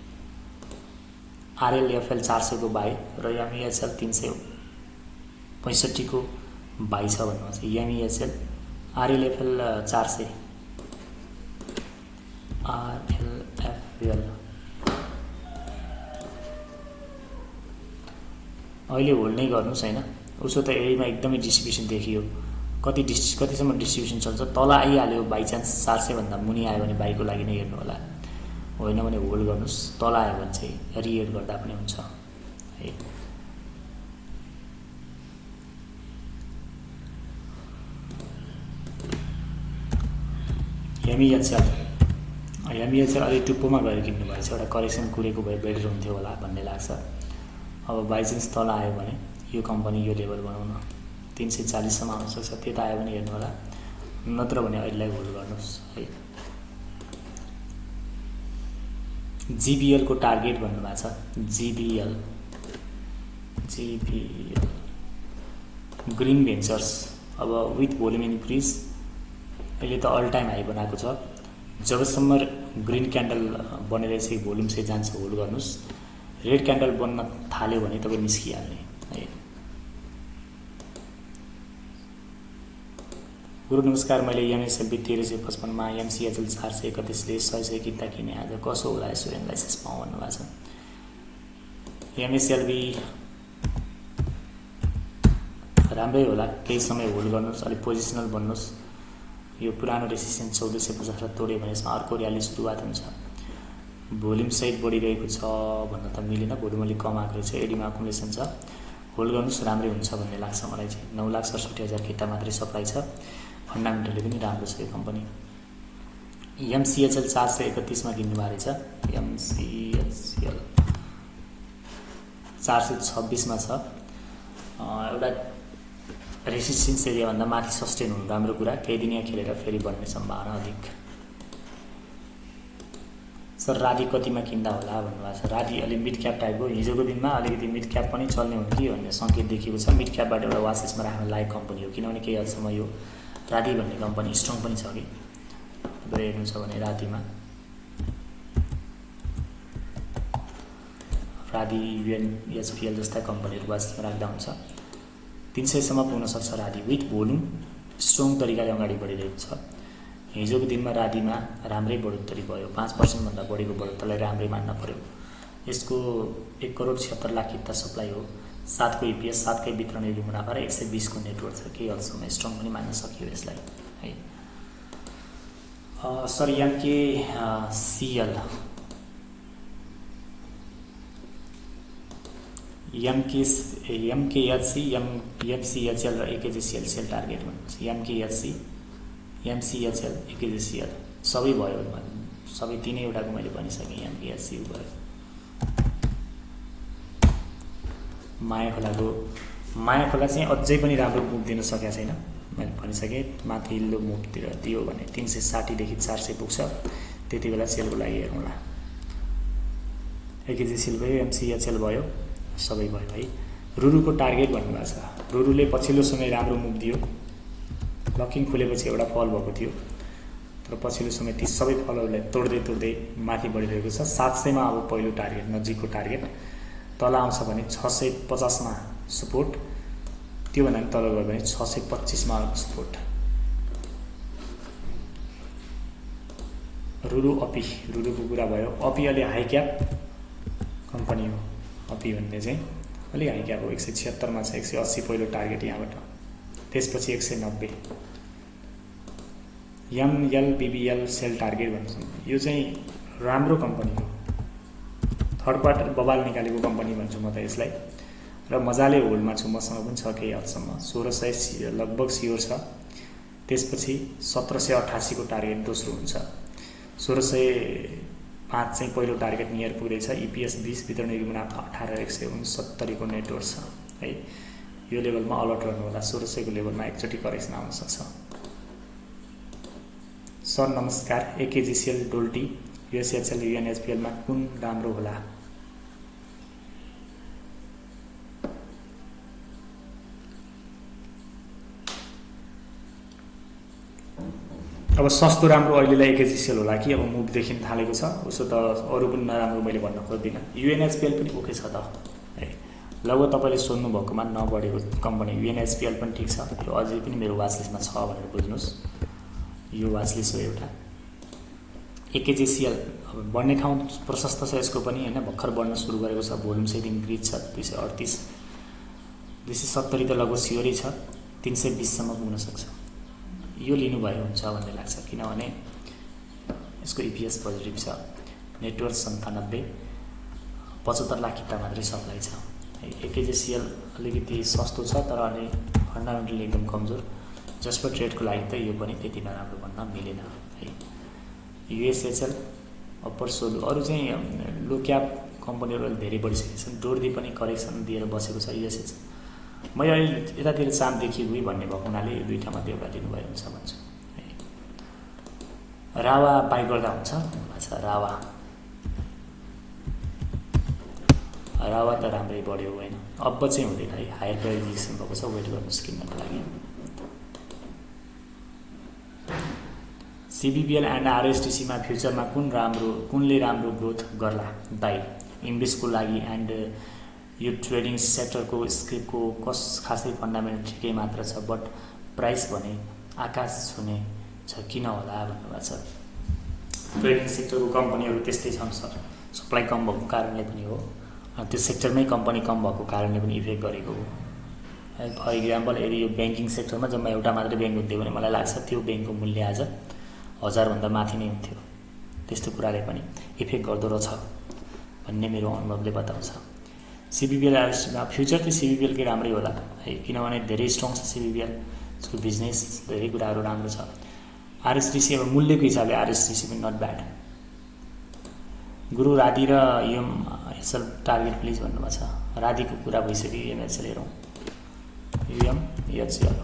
आरएलएफएल चार सयको बाई र एमइएचएल तीन सय पैँसठीको बाई छ भन्नुभएको छ। एमइएचएल आरएलएफएल चार सय आरएलएफएल अहिले होल्ड नै गर्नुहोस् होइन। उसो त एरियामा एकदमै डिस्ट्रिब्युसन देखियो। कति डिस् कतिसम्म डिस्ट्रिब्युसन चल्छ, तल आइहाल्यो बाइचान्स चार सयभन्दा मुनि आयो भने बाइकको लागि नै हेर्नु होला, होइन भने होल्ड गर्नुहोस्। तल आयो भने चाहिँ रिएड गर्दा पनि हुन्छ है। एमइएचएल एमइएचएल अलि टुप्पोमा गएर किन्नु भएछ, एउटा करेक्सन कुरेको भए बेटर हुन्थ्यो होला भन्ने लाग्छ। अब बाइचान्स तल आयो भने यो कम्पनी यो लेभल बनाउन तीन सय चालीससम्म आउन सक्छ, त्यता आयो भने हेर्नु होला, नत्र भने अहिलेलाई होल्ड गर्नुहोस् है। जिबिएल को टार्गेट भन्नुभएको छ, जिबिएल जिबिएल ग्रीन भेन्चर्स अब विथ भोल्युम इन्क्रिज अहिले त अल टाइम हाई बनाएको छ, जबसम्म ग्रीन क्यान्डल बनेर चाहिँ भोल्युम चाहिँ जान्छ होल्ड गर्नुहोस्, रेड क्यान्डल बन्न थाल्यो भने तपाईँ निस्किहाल्ने है। गुरु नमस्कार, मैले एमएसएलबी तेह्र सय पचपन्नमा एमसिएचएल चार सय एकतिसले सय सय किन्दा किने, आज कसो होला यसो एनालाइसिस पाउँ भन्नुभएको छ। एमएसएलबी राम्रै होला, केही समय होल्ड गर्नुहोस्, अलिक पोजिसनल बन्नुहोस्। यो पुरानो रेसिस्टेन्स चौध सय पचासलाई तोड्यो भने यसमा अर्को र्याली सुरुवात हुन्छ। भोल्युम सहित बढिरहेको छ भन्न त मिलेन, भोल्युम अलिक कम आएको रहेछ, एडीमा अकुमुलेसन छ, होल्ड गर्नुहोस्, राम्रै हुन्छ भन्ने लाग्छ मलाई चाहिँ। नौ लाख सडसठी हजार किता मात्रै सप्लाई छ, फन्डामेन्टली पनि राम्रो छ यो कम्पनी। एमसिएचएल चार सय एकतिसमा किन्नु भएको रहेछ, एमसिएचएल चार सय छब्बिसमा छ। एउटा रेसिस्टेन्स एरियाभन्दा माथि सस्टेन हुनु राम्रो कुरा, केही दिन यहाँ खेलेर फेरि बढ्ने सम्भावना अधिक। सर राधी कतिमा किन्दा होला भन्नुभएको छ। राधी अलि मिड क्याप टाइपको, हिजोको दिनमा अलिकति मिड क्याप पनि चल्ने हुन् कि भन्ने सङ्केत देखिएको छ। मिड क्यापबाट एउटा वाचलिस्टमा राख्न लायक कम्पनी हो, किनभने केही हदसम्म यो राधी भन्ने कम्पनी स्ट्रङ पनि छ कि। तपाईँ हेर्नु छ भने राधीमा राधी युएन एचपिएल जस्ता कम्पनीहरू वाचलिस्टमा राख्दा हुन्छ। तीन सयसम्म पुग्न सक्छ राधी, विथ भोल्युम स्ट्रङ तरिकाले अगाडि बढिरहेको छ। हिजोको दिनमा राधीमा राम्रै बढोत्तरी भयो, पाँच पर्सेन्टभन्दा बढीको बढोत्तरीलाई राम्रै मान्न पर्यो। यसको एक करोड छिहत्तर लाख किता सप्लाई हो, सातको इपिएस, सातकै वितरण योग्य मुनाफा र एक सय बिसको नेटवर्क छ, केही हदसम्म स्ट्रङ पनि मान्न सकियो यसलाई है। Sir MK CL MK MKHC M MCHL र एकेजिसिएल सेल टार्गेट भन्नुहुन्छ। एमकेएचसी एमसिएचएल एकेजिसिएल सबै भयो, सबै तिनैवटाको मैले भनिसकेँ। एमकेएचसी भयो, माया खोलाको माया खोला चाहिँ अझै पनि राम्रो मुभ दिन सकेको छैन, मैले भनिसकेँ। माथिल्लो मुभतिर दियो भने तिन सय साठीदेखि चार सय पुग्छ, त्यति बेला सेलको लागि हेर्नुला। एकेजिसिएल भयो, एमसिएचएल भयो, सबै भयो है। रुरुको टार्गेट भन्नुभएको छ। रुरुले पछिल्लो समय राम्रो मुभ दियो, लकिङ खुलेपछि एउटा फल भएको थियो, तर पछिल्लो समय ती सबै फलहरूलाई तोड्दै तोड्दै माथि बढिरहेको छ। सात सयमा अब पहिलो टार्गेट, नजिकको टार्गेट तल आउँछ भने छ सय पचासमा सपोर्ट, त्योभन्दा पनि तल गयो भने छ सय पच्चिसमा अर्को सपोर्ट। रुरु अपी, रुरुको कुरा भयो। अपी अलि हाई क्याप कम्पनी हो, अपी भन्ने चाहिँ अलि हाई क्याप हो, एक सय छिहत्तरमा छ, एक सय अस्सी पहिलो टार्गेट यहाँबाट, त्यसपछि एक सय नब्बे। एमएलबिबिएल सेल टार्गेट भन्छ, यो चाहिँ राम्रो कम्पनी हो, थर्ड क्वार्टर बबाल निकालेको कम्पनी भन्छु म त यसलाई, र मजाले होल्डमा छु, मसँग पनि छ केही हदसम्म। सोह्र सय लगभग सियोर छ, त्यसपछि सत्र सय अठासीको टार्गेट दोस्रो हुन्छ, सोह्र सय पाँच चाहिँ पहिलो टार्गेट नियर पुग्दैछ। इपिएस बिस, वितरण योग्य मुनाफा अठार, एक सय उनसत्तरीको नेटवर्क छ है। यो लेभलमा अलर्ट रहनु होला, सोह्र सयको लेभलमा एकचोटि करेक्सन आउन सक्छ। सर नमस्कार, एकेजिसिएल डोल्टी युएसएचएल युएनएचपिएलमा कुन राम्रो होला? अब सस्तो राम्रो अहिलेलाई एकेजिसिएल होला कि अब मुभ देखिन थालेको छ, उसो त अरू पनि नराम्रो मैले भन्न खोज्दिनँ। युएनएचपिएल पनि ओके छ त है, लगभग तपाईँले सोध्नु भएकोमा नबढेको कम्पनी युएनएचपिएल पनि ठिक छ, यो अझै पनि मेरो वाचलिस्टमा छ भनेर बुझ्नुहोस्। यो वाचलिस्ट हो एउटा। एकेजिसिएल अब बढ्ने ठाउँ प्रशस्त छ यसको पनि होइन, भर्खर बढ्न सुरु गरेको छ, भोल्युम सहित इन्क्रिज छ, दुई सय अडतिस दुई सय सत्तरी त लगभग सियोरै छ, तिन सय बिससम्म पुग्न सक्छ। यो लिनुभयो हुन्छ भन्ने लाग्छ, किनभने यसको इपिएस पोजिटिभ छ, नेटवर्क सन्तानब्बे, पचहत्तर लाख किता मात्रै सप्लाई छ। एकेजिसिएल अलिकति सस्तो छ तर अलि फन्डामेन्टली एकदम कमजोर, जसको ट्रेडको लागि त यो पनि त्यति नराम्रो भन्न मिलेन है। युएसएचएल, अप्पर सोलु, अरू चाहिँ लो क्याप कम्पनीहरू धेरै बढिसकेका छन्। डोर्दी पनि करेक्सन दिएर बसेको छ युएसएचएल। मैले अहिले यतातिर चाम देखियो कि भन्ने भएको हुनाले यो दुईवटा मध्ये एउटा लिनुभयो हुन्छ भन्छु। रावा बाई गर्दा हुन्छ। अच्छा, रावा रावा त राम्रै बढ्यो होइन, अब चाहिँ हुँदैन है, हायर प्राइजेसन भएको छ, वेट गर्नुहोस् किन्नको लागि। सिबिबिएल एन्ड आरएसटिसीमा फ्युचरमा कुन राम्रो कुनले राम्रो ग्रोथ गर्ला दाइ इन्भेस्टको लागि एन्ड यो ट्रेडिङ सेक्टरको स्क्रिप्टको कस खासै फन्डामेन्टल ठिकै मात्र छ, बट प्राइस भने आकाश छुने छ, किन होला भन्नुभएको छ। ट्रेडिङ सेक्टरको कम्पनीहरू त्यस्तै छन् सर, सप्लाई कम भएको कारणले पनि हो, त्यो सेक्टरमै कम्पनी कम भएको कारणले पनि इफेक्ट गरेको हो। फर इक्जाम्पल यदि यो ब्याङ्किङ सेक्टरमा जम्मा एउटा मात्रै ब्याङ्क हुन्थ्यो भने मलाई लाग्छ त्यो ब्याङ्कको मूल्य आज हजारभन्दा माथि नै हुन्थ्यो। त्यस्तो कुराले पनि इफेक्ट गर्दो रहेछ भन्ने मेरो अनुभवले बताउँछ। सिबिबिएल आरएसटीमा फ्युचर चाहिँ सिबिबिएलकै राम्रै होला है, किनभने धेरै स्ट्रङ छ सिबिबिएल, यसको बिजनेस धेरै कुराहरू राम्रो छ। आरएसटिसी अब मूल्यको हिसाबले आरएसटिसी पनि नट ब्याड। गुरु राधि र एम एसएल टार्गेट प्लिज भन्नुभएको छ। राधिको कुरा भइसक्यो, एमएसएल हेरौँ, युएम एचएल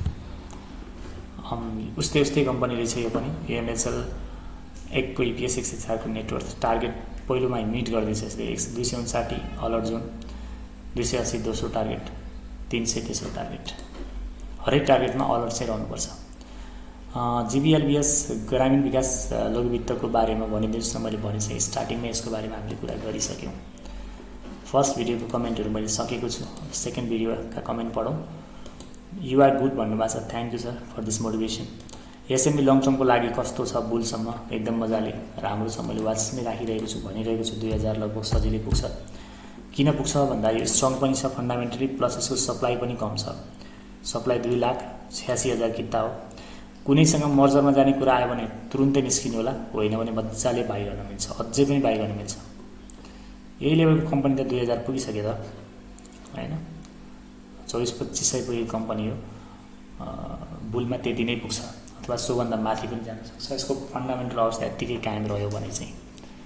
उस्तै उस्तै कम्पनी रहेछ यो पनि। एमएसएल एकको इपिएस एक सय चारको नेटवर्क टार्गेट पहिलोमा मिट गर्दैछ यसले, एक दुई सय उन्साठी अलर्ट जोन, दुई सय अस्सी दोस्रो टार्गेट, तीन सय तेस्रो टार्गेट, हरेक टार्गेटमा अलर्ट चाहिँ रहनुपर्छ। जिबिएलबिएस ग्रामीण विकास लघु वित्तको बारेमा भनिदिनुहोस् न। मैले भने चाहिँ स्टार्टिङमा यसको बारेमा हामीले कुरा गरिसक्यौँ। फर्स्ट भिडियोको कमेन्टहरू मैले सकेको छु, सेकेन्ड भिडियोका कमेन्ट पढौँ। युआर गुड भन्नुभएको छ, thank you sir for this motivation. SMB long टर्मको लागि कस्तो छ बुलसम्म? एकदम मजाले राम्रो छ, मैले वाचमै राखिरहेको छु, भनिरहेको छु, दुई हजार लगभग सजिलै पुग्छ। किन पुग्छ भन्दा यो स्ट्रङ पनि छ फन्डामेन्टली, प्लस यसको सप्लाई पनि कम छ। सप्लाई दुई लाख छ्यासी हजार किता हो। कुनैसँग मर्जरमा जाने कुरा आयो भने तुरुन्तै निस्किनु होला, होइन भने मजाले बाई गर्न मिल्छ, अझै पनि बाई गर्न मिल्छ। यही लेभलको कम्पनी त दुई हजार पुगिसक्यो त होइन, चौबिस पच्चिस सय पुगेको कम्पनी हो। बुलमा त्यति नै पुग्छ अथवा सोभन्दा माथि पनि जान सक्छ। यसको फन्डामेन्टल अवस्था यत्तिकै कायम रह्यो भने चाहिँ।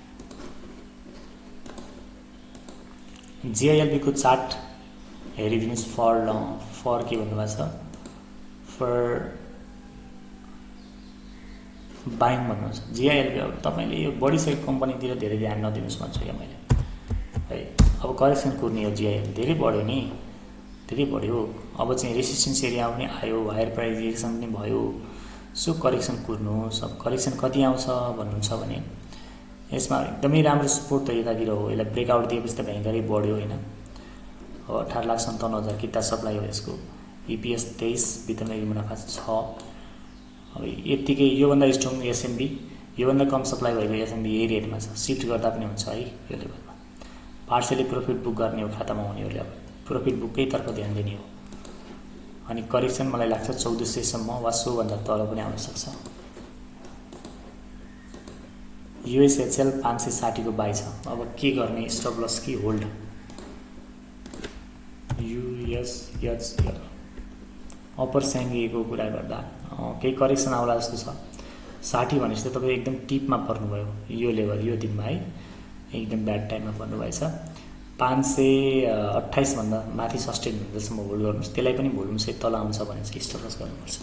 जिआइएलबीको चार्ट हेरिदिनुहोस् फर ल फर के भन्नुभएको छ, फर बाइङ भन्नुहुन्छ। जिआइएलबी अब तपाईँले यो बढिसकेको कम्पनीतिर धेरै ध्यान नदिनुहोस् भन्छु क्या मैले है। अब करेक्सन कुर्ने हो, जिआइएल धेरै बढ्यो नि, धेरै बढ्यो, अब चाहिँ रेसिस्टेन्स एरिया पनि आयो, हायर प्राइजेसन पनि भयो, सो करेक्सन कुर्नुहोस्। अब करेक्सन कति आउँछ भन्नुहुन्छ भने यसमा एकदमै राम्रो सपोर्ट त यतातिर हो, यसलाई ब्रेकआउट दिएपछि त भयङ्करै बढ्यो होइन। अब अठार लाख सन्ताउन्न हजार किता सप्लाई हो यसको, इपिएस तेइस, वितरण मुनाफा छ। अब यत्तिकै योभन्दा स्ट्रङ एसएमबी, योभन्दा कम सप्लाई भएको एसएमबी यही रेटमा छ, सिफ्ट गर्दा पनि हुन्छ है यो लेभलमा। पार्सली प्रफिट बुक गर्ने हो खातामा हुनेहरूले, अब प्रफिट बुककै तर्फ ध्यान दिने हो। अनि करेक्सन मलाई लाग्छ चौध सयसम्म वा सोभन्दा तल पनि आउन सक्छ। युएसएचएल पाँच सय साठीको बाई छ, अब के गर्ने, स्टप लस कि होल्ड? युएसएचएल अप्पर स्याङ्गीको कुरा गर्दा केही करेक्सन आउला जस्तो छ। साठी भनेपछि त तपाईँ एकदम टिपमा पर्नुभयो, यो लेभल यो दिनमा है, एकदम ब्याड टाइममा पर्नुभएछ। पाँच सय अट्ठाइसभन्दा माथि सस्टेन हुँदासम्म होल्ड गर्नुहोस्, त्यसलाई पनि भोल्युम सहित तल आउँछ भने चाहिँ स्टप लस गर्नुपर्छ।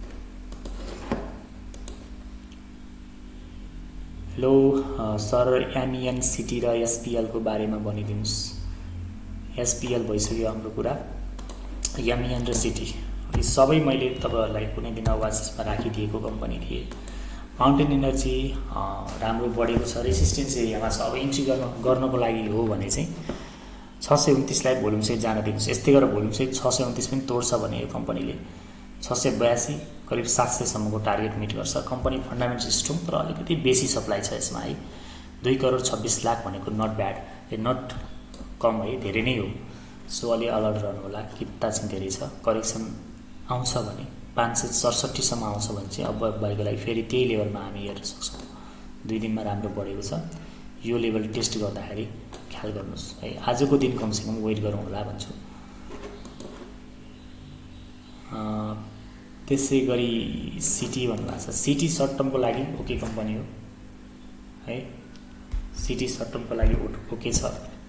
हेलो सर, एमइएन सिटी र एसपिएलको बारेमा भनिदिनुहोस्। एसपिएल भइसक्यो हाम्रो कुरा, एमइएन र सिटी यी सबै मैले तपाईँहरूलाई कुनै दिन वाचेसमा राखिदिएको कम्पनी थिए। माउन्टेन इनर्जी राम्रो बढेको छ, रेसिस्टेन्स एरियामा छ। अब इन्ट्री गर्न गर्नको लागि हो भने चाहिँ छ सय उन्तिसलाई भोल्युम सहित जान दिनुहोस्। यस्तै गरेर भोल्युम सहित छ सय उन्तिस पनि तोड्छ भने यो कम्पनीले छ सय बयासी करिब सात सयसम्मको टार्गेट मिट गर्छ। कम्पनी फन्डामेन्टल स्ट्रङ, तर अलिकति बेसी सप्लाई छ यसमा है। दुई करोड छब्बिस लाख भनेको नट ब्याड, ए नट कम है, धेरै नै हो। सो अलि अलर्ट रहनु होला, किता चाहिँ धेरै छ। करेक्सन आउँछ भने पाँच सय सडसठीसम्म आउँछ भने चाहिँ अब भएको लागि फेरि त्यही लेभलमा हामी हेर्न सक्छौँ। दुई दिनमा राम्रो बढेको छ, यो लेभल टेस्ट गर्दाखेरि ख्याल गर्नुहोस् है। आजको दिन कमसेकम वेट गरौँ होला भन्छु। त्यसै गरी सिटी भन्नुभएको छ, सिटी सर्ट टर्मको लागि ओके कम्पनी हो, है। सिटी सर्ट टर्मको लागि ओके छ।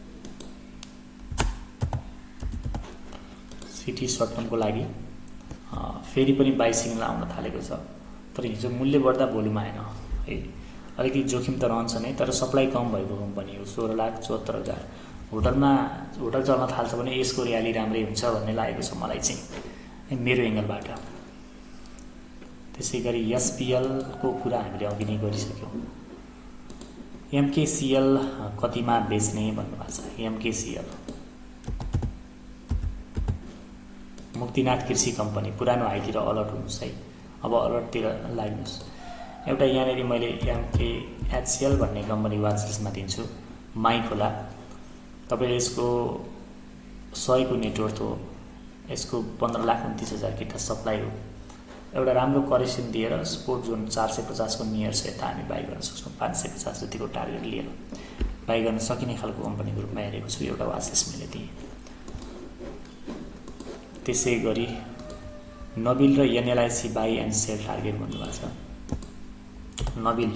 सिटी सर्ट टर्मको लागि फेरि पनि बाई सिग्नल आउन थालेको छ, तर हिजो मूल्य बढ्दा भोल्युम आएन है। अलिकति जोखिम त रहन्छ नै, तर सप्लाई कम भएको कम्पनी हो। सोह्र लाख चौहत्तर हजार होटलमा होटल चल्न थाल्छ भने यसको र्याली राम्रै हुन्छ भन्ने लागेको छ मलाई चाहिँ मेरो एङ्गलबाट। त्यसै गरी एसपिएलको कुरा हामीले अघि नै गरिसक्यौँ। एमकेसिएल कतिमा बेच्ने भन्नुभएको छ। एमकेसिएल मुक्तिनाथ कृषि कम्पनी पुरानो हाईतिर अलर्ट हुनुहोस् है। अब अलर्टतिर लाग्नुहोस्। एउटा यहाँनिर मैले एमकेएचएल भन्ने कम्पनी वाच लिस्टमा दिन्छु। माई खोला तपाईँले यसको सयको नेटवर्थ हो। यसको पन्ध्र लाख उन्तिस हजार किता सप्लाई हो। एउटा राम्रो करेक्सन दिएर स्पोर्ट जोन चार सय पचासको नियर छ, यता हामी बाई गर्न सक्छौँ। पाँच सय पचास जतिको टार्गेट लिएर बाई गर्न सकिने खालको कम्पनीको रूपमा हेरेको छु। एउटा वाच लिस्ट मैले दिएँ। त्यसै गरी नबिल र NLIC buy and sell target भन्नुभएको छ। नबिल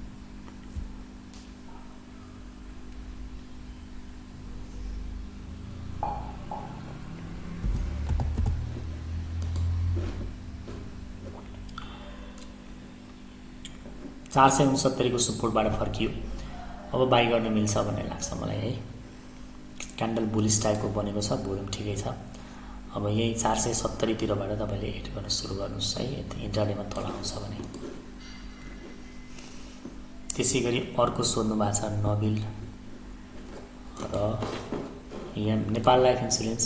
चार सय उनसत्तरीको सपोर्टबाट फर्कियो। अब बाई गर्न मिल्छ भन्ने लाग्छ मलाई है। क्यान्डल बुलिस टाइपको बनेको छ, भोल्युम ठिकै छ। अब यही चार सय सत्तरीतिरबाट तपाईँले एड गर्न सुरु गर्नुहोस् है, इन्ट्राडेमा तल आउँछ भने। त्यसै गरी अर्को सोध्नु भएको छ नबिल र M Nepal life insurance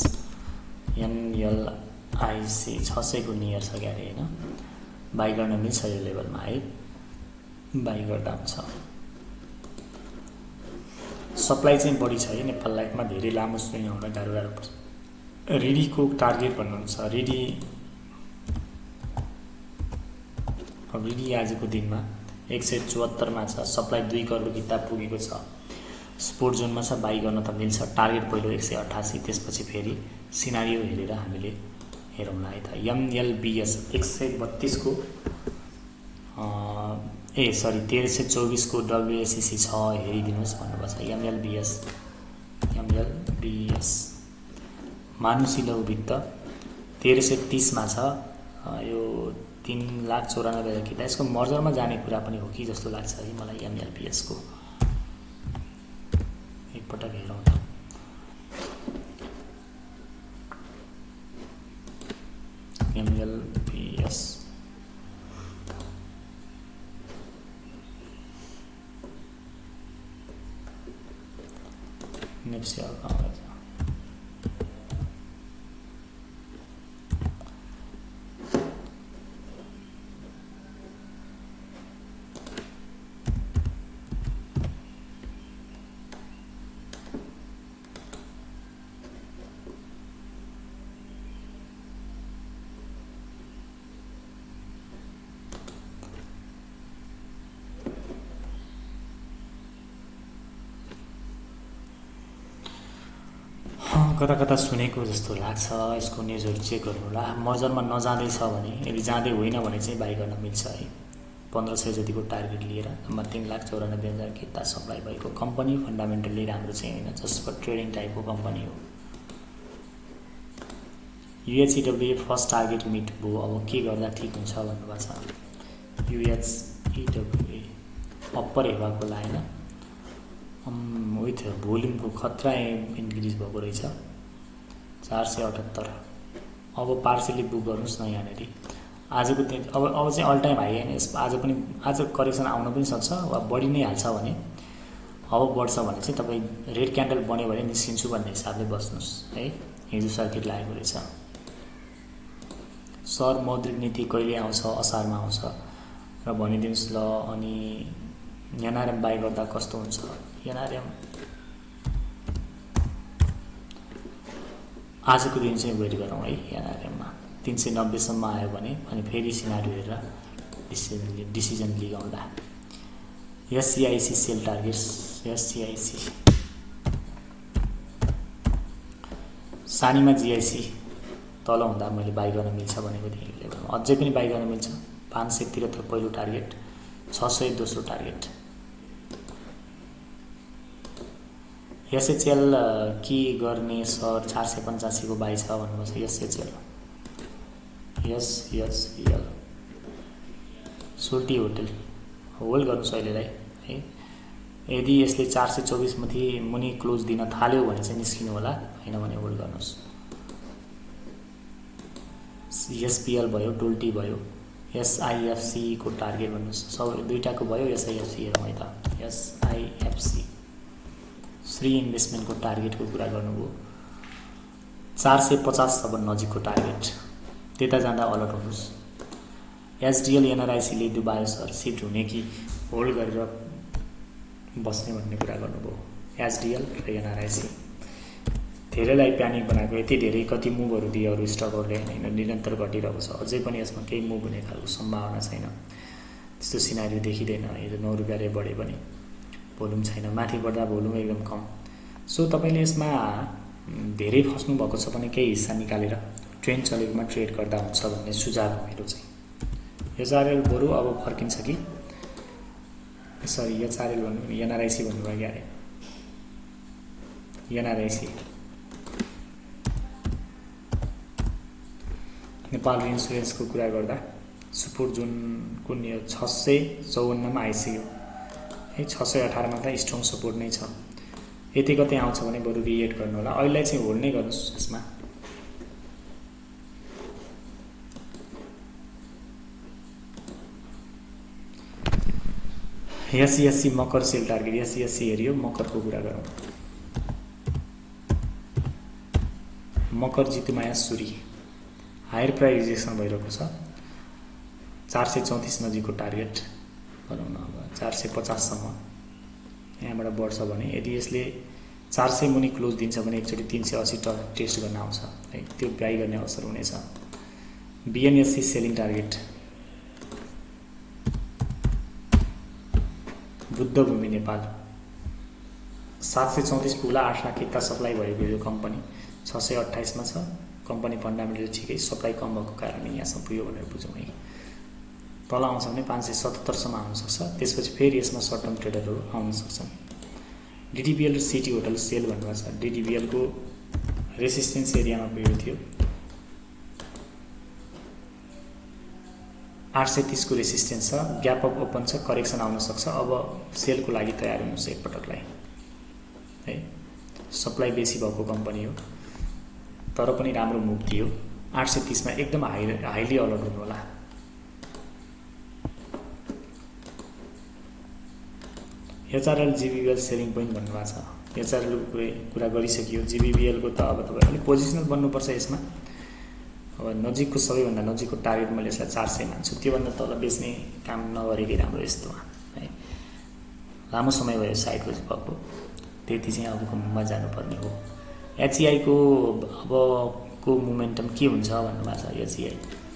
NLIC छ सयको नियर छ क्यारे होइन। बाई गर्न मिल्छ यो लेभलमा है, बाई गर्दा हुन्छ। सप्लाई चाहिँ बढी छ है नेपाल लाइफमा, धेरै लामो स्विङ आउँदा गाह्रो गाह्रो पर्छ। रिडीको टार्गेट भन्नुहुन्छ। रिडी रिडी आजको दिनमा एक सय चौहत्तरमा छ। सप्लाई दुई करोड किताब पुगेको छ। स्पोर्ट जोनमा छ, बाई गर्न त मिल्छ। टार्गेट पहिलो एक सय अठासी, त्यसपछि फेरि सिनारियो हेरेर हामीले हेरौँला है त। एमएलबिएस एक सय बत्तिसको ए सरी तेह्र सय चौबिसको डब्लुएसिसी छ, हेरिदिनुहोस् भन्नुभएको छ। एमएलबिएस एमएलबिएस मानुसी लघु वित्त तेह्र सय तिसमा छ। यो तीन लाख चौरानब्बे हजार किता। यसको मर्जरमा जाने कुरा पनि हो कि जस्तो लाग्छ है मलाई। एमएलबिएसको एकपटक हेरौँ त। एमएलबिएस नेप्सी अकाउन्ट कता कता सुनेको जस्तो लाग्छ। यसको न्युजहरू चेक गर्नुहोला। मर्जरमा नजाँदैछ भने, यदि जाँदै होइन भने चाहिँ बाई गर्न मिल्छ है। पन्ध्र सय जतिको टार्गेट लिएर नम्बर तीन लाख चौरानब्बे हजार किता सप्लाई भएको कम्पनी फन्डामेन्टल्ली राम्रो चाहिँ होइन, जस्ट फर ट्रेडिङ टाइपको कम्पनी हो। युएचइडब्ल्युए फर्स्ट टार्गेट मिट भयो। अब के गर्दा ठिक हुन्छ भन्नुभएको छ। युएचइडब्ल्युए अप्पर हेर्वाको लागेन, विथ भोल्युमको खतरा इन्क्रिज भएको रहेछ। चार सय अठहत्तर। अब पार्सली बुक गर्नुहोस् न यहाँनिर। आजको दिन अब अब चाहिँ अल टाइम हाई होइन। यस आज पनि आज करेक्सन आउन पनि सक्छ, वा बढी नै हाल्छ भने। अब बढ्छ भने चाहिँ तपाईँ रेड क्यान्डल बन्यो भने निस्किन्छु भन्ने हिसाबले बस्नुहोस् है। हिजो सर्किट लागेको रहेछ। सर मौद्रिक नीति कहिले आउँछ? असारमा आउँछ र भनिदिनुहोस् ल। अनि एनआरएम बाई गर्दा कस्तो हुन्छ? एनआरएम आजको दिन चाहिँ वेट गरौँ है। एनआरएममा तीन सय नब्बेसम्म आयो भने अनि फेरि सिनारियो हेरेर डिसिजन डिसिजन लिगाउँला। SCIC sell targets. SCIC Sanima GIC तल हुँदा मैले बाई गर्न मिल्छ भनेको थिएँ। लेभलमा अझै पनि बाई गर्न मिल्छ। पाँच सय त्रिहत्तर पहिलो टार्गेट, छ सय दोस्रो टार्गेट। एसएचएल के गर्ने सर चार सय पचासीको बाई छ भन्नुभएको छ। एसएचएल एसएचएल सुर्ती होटल होल्ड गर्नुहोस् अहिलेलाई है। यदि यसले चार सय चौबिस माथि मुनि क्लोज दिन थाल्यो भने चाहिँ निस्किनु होला, हैन भने होल्ड गर्नुहोस्। एसपीएल भयो, डोल्टी भयो, एसआईएफसी को टार्गेट भन्नुहोस्। सब दुईटाको भयो। एसआईएफसी हेरौँ है त। एसआईएफसी श्री इन्भेस्टमेन्टको टार्गेटको कुरा गर्नुभयो। चार सय पचास अब नजिकको टार्गेट, त्यता जाँदा अलर्ट हुनुहोस्। एसडिएल एनआरआइसीले डुबायो सर, सिफ्ट हुने कि होल्ड गरेर बस्ने भन्ने कुरा गर्नुभयो। एसडिएल र एनआरआइसी धेरैलाई प्यानिक बनाएको, यति धेरै कति मुभहरू दिए अरू स्टकहरूले, होइन निरन्तर घटिरहेको छ। अझै पनि यसमा केही मुभ हुने खालको सम्भावना छैन, त्यस्तो सिनारियो देखिँदैन। यो नौ रुपियाँले बढे पनि भोल्युम छैन, माथि बढ्दा भोल्युम एकदम कम। सो तपाईँले यसमा धेरै फस्नु भएको छ भने केही हिस्सा निकालेर ट्रेन्ड चलेकोमा ट्रेड गर्दा हुन्छ भन्ने सुझाव हो मेरो चाहिँ। एचआरएल बरु अब फर्किन्छ कि सरी एचआरएल भन्नु एनआरआइसी भन्नुभयो क्या अरे। एनआरआइसी नेपाल इन्सुरेन्सको कुरा गर्दा सुपुर जुन कुन छ सय चौवन्नमा आइसक्यो है। छ सय अठारमा त स्ट्रङ सपोर्ट नै छ। यति कतै आउँछ भने बरु रिएट गर्नु होला। अहिले चाहिँ होल्ड नै गर्नुहोस् यसमा। SCSC Makar sell target. SCSC हेरियो, मकरको कुरा गरौँ। मकर जितुमाया सुरी हायर प्राइजेसन भइरहेको छ। चार सय चौतिस नजिकको टार्गेट भनौँ न, अब चार सय पचाससम्म यहाँबाट बढ्छ भने, यदि यसले चार सय मुनि क्लोज दिन्छ भने एकचोटि तीन सय अस्सी टेस्ट गर्न आउँछ है, त्यो बाई गर्ने अवसर हुनेछ। बिएनएससी सेलिङ टार्गेट। बुद्ध भूमि नेपाल सात सय चौतिस पुग्ला, आठ लाख किता सप्लाई भएको यो कम्पनी छ सय अट्ठाइसमा छ। कम्पनी फन्डामेन्टल ठिकै, सप्लाई कम भएको कारणले यहाँसम्म पुग्यो भनेर बुझौँ है। तल आउँछ भने पाँच सय सतहत्तरसम्म आउन सक्छ। त्यसपछि फेरि यसमा सर्ट टर्म ट्रेडरहरू आउन सक्छन्। डिडिबिएल र सिटी होटल सेल भन्नुभएको छ। डिडिबिएलको रेसिस्टेन्स एरियामा पुगेको थियो, आठ सय तीसको रेसिस्टेन्स छ। ग्याप अप ओपन छ, करेक्सन आउन सक्छ। अब सेलको लागि तयार हुनुहोस् एकपटकलाई है। सप्लाई बेसी भएको कम्पनी हो, तर पनि राम्रो मुभ थियो। आठ सय तीसमा एकदम हाई हाइली अलर्ट हुनु होला। एचआरएल जिबिबिएल सेलिङ पोइन्ट भन्नुभएको छ। एचआरएलको कुरा गरिसकियो। जिबिबिएलको त अब तपाईँ अलिक पोजिसनल बन्नुपर्छ यसमा। अब नजिकको सबैभन्दा नजिकको टार्गेट मैले यसलाई चार सय मान्छु। त्योभन्दा तल बेच्ने काम नगरेकै राम्रो यस्तोमा है। लामो समय भयो साइडको भएको, त्यति चाहिँ अबको मुभमा जानुपर्ने हो। एचइआईको अबको मोमेन्टम के हुन्छ भन्नुभएको छ। एचइआई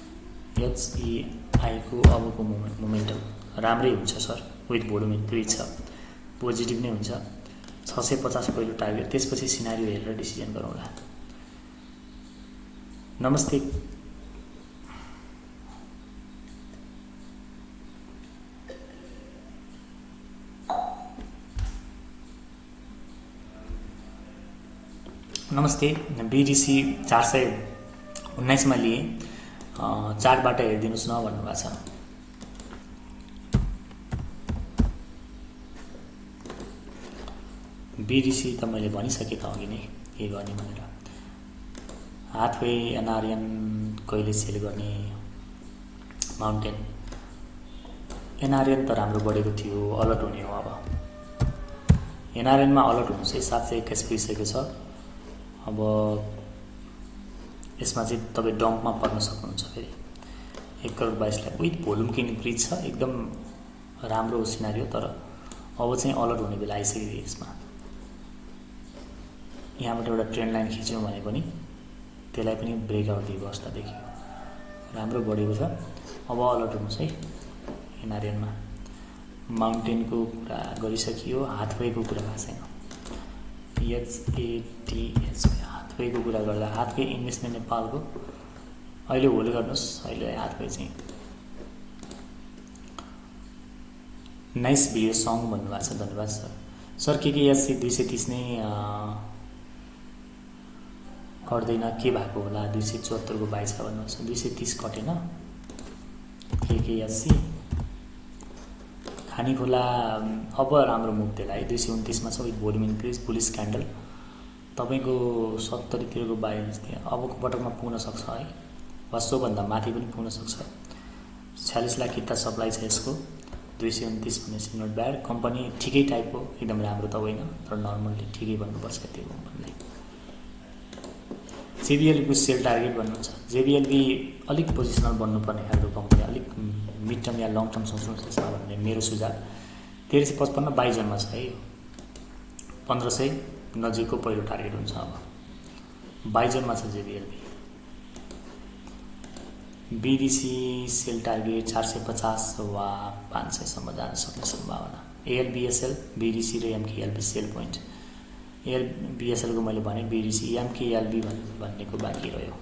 एचइआईको अबको मोमेन्ट मोमेन्टम राम्रै हुन्छ सर, विथ भोल्युम इन्क्रिज छ, पोजिटिभ नै हुन्छ। छ सय पचास पहिलो टार्गेट, त्यसपछि सिनारियो हेरेर डिसिजन गरौँला। नमस्ते। नमस्ते। बिडिसी चार सय उन्नाइसमा लिए, चार्टबाट हेरिदिनुहोस् न भन्नुभएको छ। बिडिसी त मैले भनिसकेँ त अघि नै के गर्ने भनेर। हाथवे एनआरएन कहिले सेल गर्ने। माउन्टेन एनआरएन त राम्रो बढेको थियो, अलर्ट हुने हो। अब एनआरएनमा अलर्ट हुनुहोस् है। सात सय एक्काइस पुगिसकेको छ। अब यसमा चाहिँ तपाईँ डम्पमा पर्न सक्नुहुन्छ। फेरि एक करोड बाइस लाख विथ भोल्युम के इन्क्रिज छ, एकदम राम्रो सिनारियो। तर अब चाहिँ अलर्ट हुने बेला आइसक्यो यसमा। यहाँबाट एउटा ट्रेन्ड लाइन खिच्यौँ भने पनि त्यसलाई पनि ब्रेकआउट दिएको अवस्था देखियो, राम्रो बढेको छ। अब अलर्ट हुनुहोस् है एनआरएनमा। माउन्टेनको कुरा गरिसकियो, हाथवेको कुरा भएको छैन। एचएटिएच हाथवेको कुरा गर्दा हाथवे इन्भेस्टमेन्ट नेपालको अहिले होल्ड गर्नुहोस्। अहिले हाथवे चाहिँ नाइस भिडियो सङ भन्नुभएको छ, धन्यवाद सर। सर केकेएससी दुई सय तीस नै कट्दैन के भएको होला दुई सय चौहत्तरको बाई छ भन्नुहुन्छ दुई सय तीस कटेन केकेएससी खानी खोला अब राम्रो मुभ देला है दुई सय उन्तिसमा छ with volume increase bullish candle तपाईँको सत्तरीतिरको बाई जस्तै अबको पटकमा पुग्न सक्छ है वा सोभन्दा माथि पनि पुग्न सक्छ छयालिस लाख किता सप्लाई छ यसको दुई सय उन्तिस भनेपछि नट ब्याड कम्पनी ठिकै टाइपको एकदम राम्रो त होइन तर नर्मल्ली ठिकै भन्नुपर्छ त्यो कम्पनीलाई जेबिएलको सेल टार्गेट भन्नुहुन्छ जेबिएलबी अलिक पोजिसनल बन्नुपर्ने खालको कम्पनी अलिक मिड टर्म या लङ टर्म सोच्नुपर्छ भन्ने मेरो सुझाव तेह्र सय पचपन्न बाइस जनमा छ है पन्ध्र सय नजिकको पहिलो टार्गेट हुन्छ अब बाइस जनमा छ जेबिएलबी बीडीसी सेल टार्गेट चार सय पचास वा पाँच सयसम्म जान सक्ने सम्भावना एएलबिएसएल बीडीसी र एमकेएलबी सेल पोइन्ट एएलबिएसएलको मैले भने बीडीसी एमकेएलबी भन्नेको बाँकी रह्यो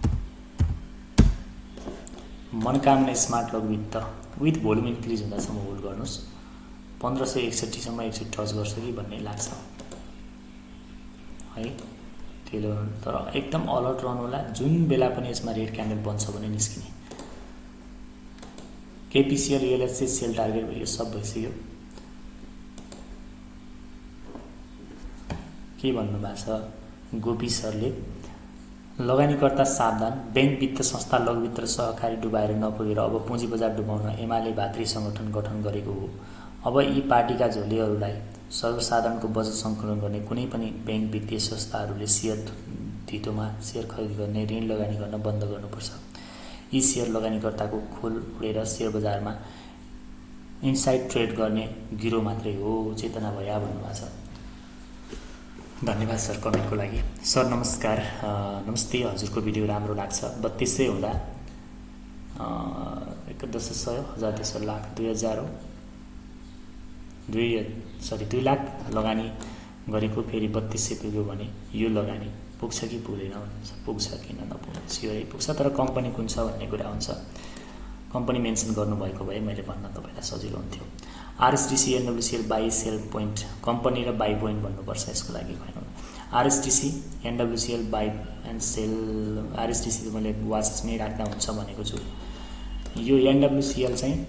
मनकामना स्मार्ट लग विथ त विथ भोल्युम इन्क्रिज हुँदासम्म होल्ड गर्नुहोस् पन्ध्र सय एकसट्ठीसम्म एकचोटि टच गर्छ कि भन्ने लाग्छ है त्यसले तर एकदम अलर्ट रहनु होला जुन बेला पनि यसमा रेड क्यान्डल बन्छ भने निस्किने केपीसीएल एलएचसी सेल टार्गेट यो सब भइसक्यो के भन्नुभएको छ गोपी सरले लगानीकर्ता सावधान बैंक वित्त संस्था लघु वित्त र सहकारी डुबाएर नपुगेर अब पुँजी बजार डुबाउन एमाले भातृ सङ्गठन गठन गरेको हो अब यी पार्टीका झोलेहरूलाई सर्वसाधारणको बजेट सङ्कलन गर्ने कुनै पनि बैंक वित्तीय संस्थाहरूले सेयर धितोमा सेयर खरिद गर्ने ऋण लगानी गर्न बन्द गर्नुपर्छ यी सेयर लगानीकर्ताको खोल उडेर सेयर बजारमा इनसाइड ट्रेड गर्ने गिरो मात्रै हो चेतना भया भन्नुभएको छ धन्यवाद सर कमेन्टको लागि सर नमस्कार नमस्ते हजुरको भिडियो राम्रो लाग्छ बत्तीस सय हुँदा एक दस सय हजार तेस्रो लाख दुई हजार दुई सरी दुई लाख लगानी गरेको फेरि बत्तीस सय पुग्यो भने यो लगानी पुग्छ कि पुग्दैन भन्नुहुन्छ पुग्छ किन नपुग्छ सियोरै पुग्छ तर कम्पनी कुन छ भन्ने कुरा हुन्छ कम्पनी मेन्सन गर्नुभएको भए मैले भन्न तपाईँलाई सजिलो हुन्थ्यो RSDC NWCL buy sell point company र बाई पोइन्ट भन्नुपर्छ यसको लागि final RSDC NWCL buy and sell RSDC त मैले वाचेसमै राख्दा हुन्छ भनेको छु यो एनडब्ल्युसिएल चाहिँ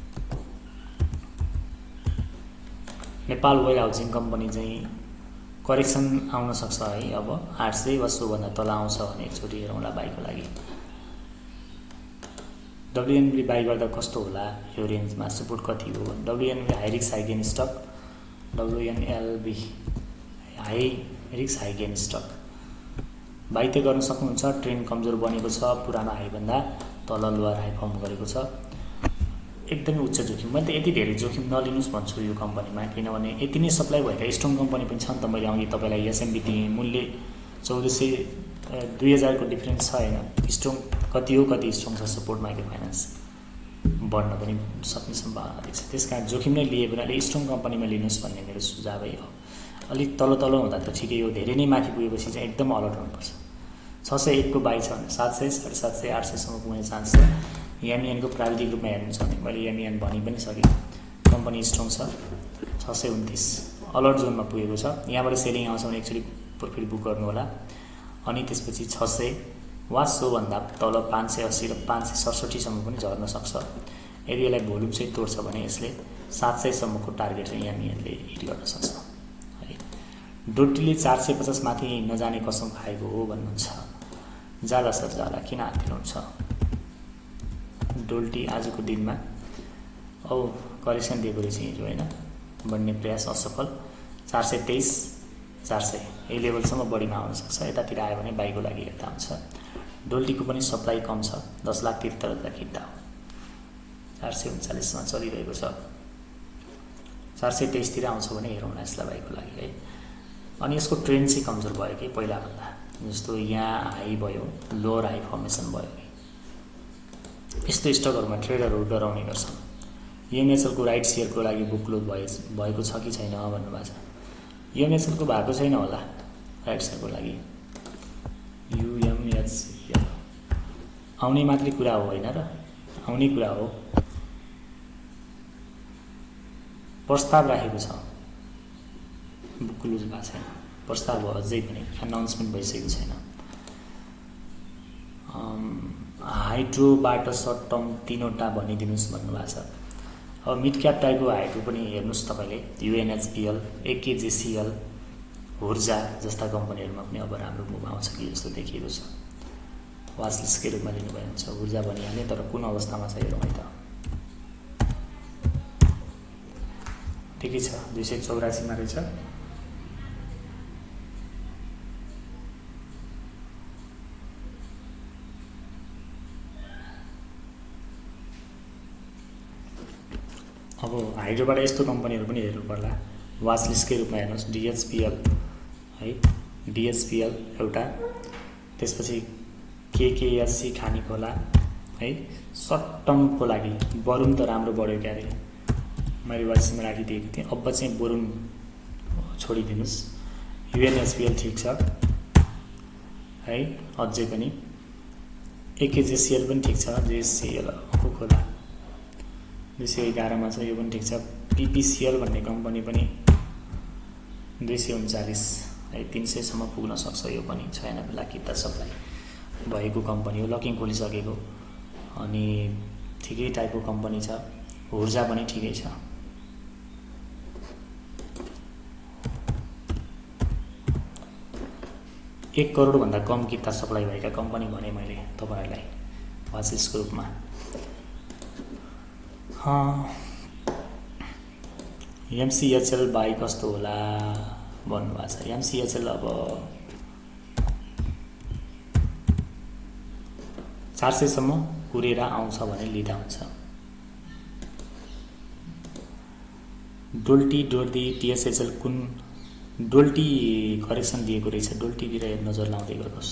नेपाल ओइल हाउसिङ कम्पनी चाहिँ करेक्सन आउन सक्छ है अब आठ सय वा सोभन्दा तल आउँछ भने एकचोटि हेरौँला बाईको लागि डब्लुएनबी बाई गर्दा कस्तो होला यो रेन्जमा सपोर्ट कति हो डब्लुएनबी हाई रिक्स हाई गेन स्टक डब्लुएनएलबी हाई रिक्स हाई गेन स्टक बाई त गर्न सक्नुहुन्छ ट्रेन्ड कमजोर बनेको छ पुरानो हाईभन्दा तल लोअर हाई फर्म गरेको छ एकदमै उच्च जोखिम मैले त यति धेरै जोखिम नलिनुहोस् भन्छु यो कम्पनीमा किनभने यति नै सप्लाई भएका स्ट्रङ कम्पनी पनि छन् त मैले अघि तपाईँलाई एसएमबी दिएँ मूल्य चौध सय दुई हजारको डिफ्रेन्स छ होइन स्ट्रङ कति हो कति स्ट्रङ छ सपोर्ट माइक्रो फाइनेन्स बढ्न पनि सक्ने सम्भावना देख्छ त्यस कारण जोखिम नै लिए भने अलिक स्ट्रङ कम्पनीमा लिनुहोस् भन्ने मेरो सुझावै हो अलिक तल तल हुँदा त ठिकै हो धेरै नै माथि पुगेपछि चाहिँ एकदम अलर्ट हुनुपर्छ छ सय एकको बाई छ भने सात सय साढे सात सय आठ सयसम्म पुग्ने चान्स छ एमइएनको प्राविधिक रूपमा हेर्नुहुन्छ भने मैले एमइएन भनि पनि सकेँ कम्पनी स्ट्रङ छ छ सय उन्तिस अलर्ट जोनमा पुगेको छ यहाँबाट सेलिङ आउँछ भने एक्चुअली प्रोफिट बुक गर्नु होला अनि त्यसपछि छ सय वा सोभन्दा तल पाँच सय अस्सी र पाँच सय सडसठीसम्म पनि झर्न सक्छ यदि यसलाई भोल्युम चाहिँ तोड्छ भने यसले सात सयसम्मको टार्गेट चाहिँ एमइएनले हिट गर्न सक्छ है डोटीले चार सय पचास माथि नजाने कसम खाएको हो भन्नुहुन्छ जाला सर जाला किन हातिनुहुन्छ डोल्टी आजको दिनमा औ करेक्सन दिएको रहेछ हिजो होइन बढ्ने प्रयास असफल चार सय तेइस चार सय यही लेभलसम्म बढीमा आउन सक्छ यतातिर आयो भने बाईको लागि हेर्दा हुन्छ डोल्टीको पनि सप्लाई कम छ दस लाख त्रिहत्तर हजार किन्दा हो चार सय उन्चालिसमा चलिरहेको छ चार सय तेइसतिर आउँछ भने हेरौँ न यसलाई बाईको लागि है अनि यसको ट्रेन्ड चाहिँ कमजोर भयो कि पहिलाभन्दा जस्तो यहाँ हाई भयो लोअर हाई फर्मेसन भयो कि यस्तो स्टकहरूमा ट्रेडरहरू डराउने गर्छन् युएमएचएलको राइट सेयरको लागि बुक क्लोज भए भएको छ कि छैन भन्नुभएको छ युएमएचएलको भएको छैन होला राइट सेयरको लागि युएमएचएल आउने मात्रै कुरा हो होइन र आउने कुरा हो प्रस्ताव राखेको छ बुक क्लोज भएको छैन, प्रस्ताव अझै पनि एनाउन्समेन्ट भइसकेको छैन। हाइड्रोबाट सर्ट टर्म तीनवटा भनिदिनुहोस् भन्नुभएको छ। अब मिड क्याप टाइपको हाइड्रो पनि हेर्नुहोस् तपाईँले, युएनएचपिएल, एकेजेसिएल, हुर्जा जस्ता कम्पनीहरूमा पनि अब राम्रो मुभ आउँछ कि जस्तो देखिएको छ। वाचलिस्टकै रूपमा लिनुभयो हुन्छ। हुर्जा भनिहालेँ, तर कुन अवस्थामा छ हेरौँ है त। ठिकै छ, दुई सय चौरासीमा रहेछ। अब हाइड्रोबाट यस्तो कम्पनीहरू पनि हेर्नु पर्ला, वाचलिस्टकै रूपमा हेर्नुहोस्। डिएचपिएल है, डिएचपिएल एउटा, त्यसपछि केकेएससी खानीखोला है, सर्ट टर्मको लागि बरुन त राम्रो बढ्यो क्या अरे, मैले वाचलिस्टमा राखिदिएको थिएँ। अब चाहिँ बरुन छोडिदिनुहोस्। युएनएचपिएल ठिक छ है, अझै पनि एकेजेसिएल पनि ठिक छ। जेएससिएल खोला दुई सय एघारमा छ, यो पनि ठिक छ। पिपिसिएल भन्ने कम्पनी पनि दुई सय उन्चालिस है, तिन सयसम्म पुग्न सक्छ। यो पनि छयानब्बे लाख किता सप्लाई भएको कम्पनी हो, लकिङ खोलिसकेको, अनि ठिकै टाइपको कम्पनी छ। हुर्जा पनि ठिकै छ। एक करोडभन्दा कम किता सप्लाई भएका कम्पनी भने मैले तपाईँहरूलाई वाचलिस्टको रूपमा। एमसिएचएल बाई कस्तो होला भन्नुभएको छ। एमसिएचएल अब चार सयसम्म कुरेर आउँछ भने लिँदा हुन्छ। डोल्टी डोर्दी टिएसएचएल कुन डोल्टी करेक्सन दिएको रहेछ, डोल्टीतिर नजर लाउँदै गर्नुहोस्।